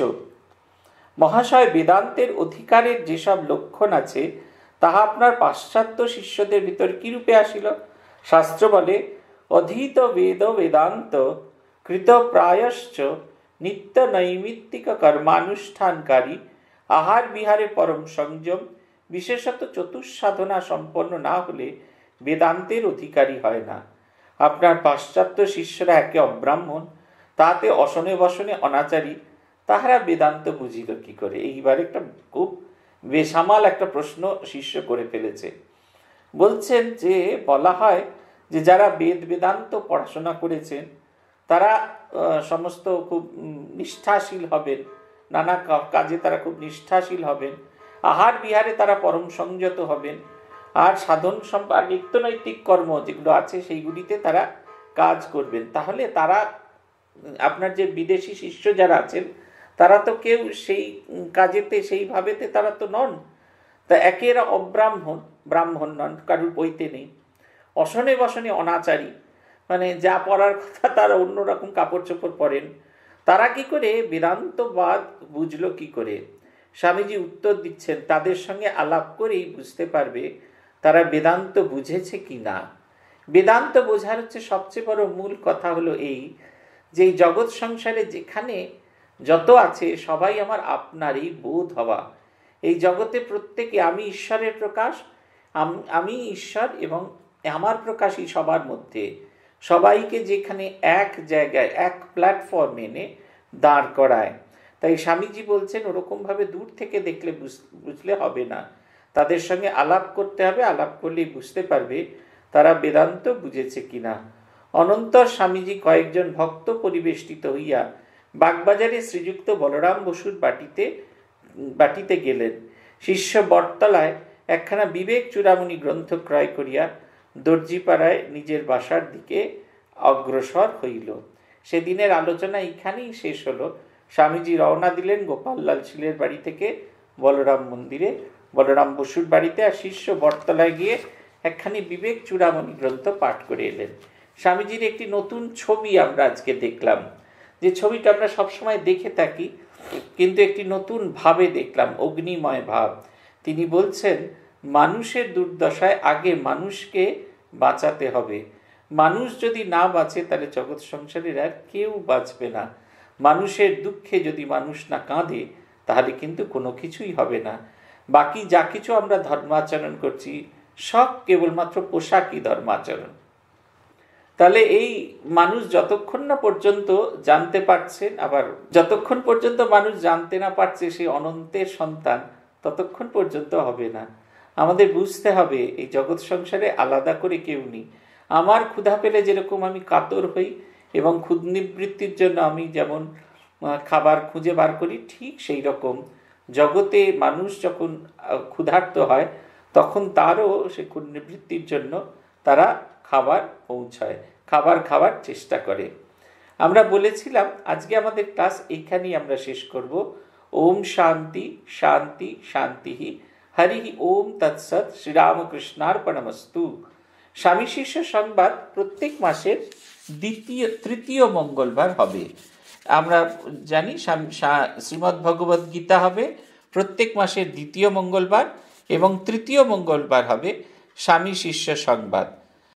মহাশয় বেদান্তের অধিকারের যেসব লক্ষণ আছে তাহা আপনার পাশ্চাত্য শিষ্যদের ভিতর কিরূপে আসিল? শাস্ত্র বলে অধীত বেদ বেদান্ত কৃত প্রায়শ্চ নিত্য নৈমিত্তিক কর্মানুষ্ঠানকারী আহার বিহারে পরম সংযম বিশেষত চতুঃসাধনা সম্পন্ন না হলে বেদান্তের অধিকারী হয় না। আপনার পাশ্চাত্য শিষ্যরা একে অব্রাহ্মণ, তাতে অসনে বসনে অনাচারী, তাহারা বেদান্ত বুঝিল কি করে? এইবার একটা খুব বেসামাল একটা প্রশ্ন শিষ্য করে ফেলেছে। বলছেন যে বলা হয় যে যারা বেদ বেদান্ত পড়াশোনা করেছেন তারা সমস্ত খুব নিষ্ঠাশীল হবেন, নানা কাজে তারা খুব নিষ্ঠাশীল হবেন, আহার বিহারে তারা পরম সংযত হবেন, আর সাধন সম্পাদ নিত্যনৈতিক কর্ম যেগুলো আছে সেইগুলিতে তারা কাজ করবেন। তাহলে তারা আপনার যে বিদেশি শিষ্য যারা আছেন তারা তো কেউ সেই কাজেতে সেইভাবেতে তারা তো নন, তা একেরা অব্রাহ্মণ, ব্রাহ্মণ নন, কারুর বইতে নেই, অসনে বসনে অনাচারী, মানে যা পড়ার কথা তারা অন্যরকম কাপড় চোপড় পরেন, তারা কি করে বেদান্তবাদ বুঝলো কি করে? স্বামীজি উত্তর দিচ্ছেন তাদের সঙ্গে আলাপ করেই বুঝতে পারবে তারা বেদান্ত বুঝেছে কি না। বেদান্ত বোঝার হচ্ছে সবচেয়ে বড় মূল কথা হলো এই যে জগৎ সংসারে যেখানে যত আছে সবাই আমার আপনারই বোধ হওয়া। এই জগতে প্রত্যেকে আমি ঈশ্বরের প্রকাশ, আমি ঈশ্বর এবং আমার প্রকাশই সবার মধ্যে, সবাইকে যেখানে এক জায়গায় এক প্ল্যাটফর্মে এনে দাঁড় করায়। তাই স্বামীজি বলছেন ওরকমভাবে দূর থেকে দেখলে বুঝলে হবে না, তাদের সঙ্গে আলাপ করতে হবে, আলাপ করলেই বুঝতে পারবে তারা বেদান্ত বুঝেছে কিনা। অনন্তর স্বামীজি কয়েকজন ভক্ত পরিবেষ্টিত হইয়া বাগবাজারে শ্রীযুক্ত বলরাম বসুর বাটিতে বাটিতে গেলেন। শিষ্য বটতলায় একখানা বিবেক চূড়ামণি গ্রন্থ ক্রয় করিয়া দর্জিপাড়ায় নিজের বাসার দিকে অগ্রসর হইল। সেদিনের আলোচনা এইখানেই শেষ হলো। স্বামীজি রওনা দিলেন গোপাললাল শীলের বাড়ি থেকে বলরাম মন্দিরে, বলরাম বসুর বাড়িতে, আর শিষ্য বটতলায় গিয়ে একখানি বিবেক চূড়ামণি গ্রন্থ পাঠ করে এলেন। স্বামীজির একটি নতুন ছবি আমরা আজকে দেখলাম, যে ছবিটা আমরা সবসময় দেখে থাকি, কিন্তু একটি নতুন ভাবে দেখলাম, অগ্নিময় ভাব। তিনি বলছেন, মানুষের দুর্দশায় আগে মানুষকে বাঁচাতে হবে। মানুষ যদি না বাঁচে তাহলে জগৎ সংসারের আর কেউ বাঁচবে না। মানুষের দুঃখে যদি মানুষ না কাঁদে তাহলে কিন্তু কোনো কিছুই হবে না। বাকি যা কিছু আমরা ধর্মাচরণ করছি সব কেবলমাত্র পোশাকই ধর্মাচরণ। তাহলে এই মানুষ যতক্ষণ না পর্যন্ত জানতে পারছেন, আবার যতক্ষণ পর্যন্ত মানুষ জানতে না পারছে সে অনন্তের সন্তান, ততক্ষণ পর্যন্ত হবে না। আমাদের বুঝতে হবে এই জগৎ সংসারে আলাদা করে কেউ নেই। আমার ক্ষুধা পেলে যেরকম আমি কাতর হই এবং ক্ষুধ নিবৃত্তির জন্য আমি যেমন খাবার খুঁজে বার করি, ঠিক সেই রকম জগতে মানুষ যখন ক্ষুধার্ত হয় তখন তারও সে ক্ষুধ নিবৃত্তির জন্য তারা খাবার পৌঁছায়, খাবার খাওয়ার চেষ্টা করে। আমরা বলেছিলাম আজকে আমাদের ক্লাস এইখানেই আমরা শেষ করব। ওম শান্তি শান্তি শান্তি হরি ওম তৎসৎ। শ্রীরামকৃষ্ণার্পণমস্তু। স্বামী শিষ্য সংবাদ প্রত্যেক মাসের দ্বিতীয় তৃতীয় মঙ্গলবার হবে। আমরা জানি শ্রীমদ্ ভগবদ গীতা হবে প্রত্যেক মাসের দ্বিতীয় মঙ্গলবার, এবং তৃতীয় মঙ্গলবার হবে স্বামী শিষ্য সংবাদ।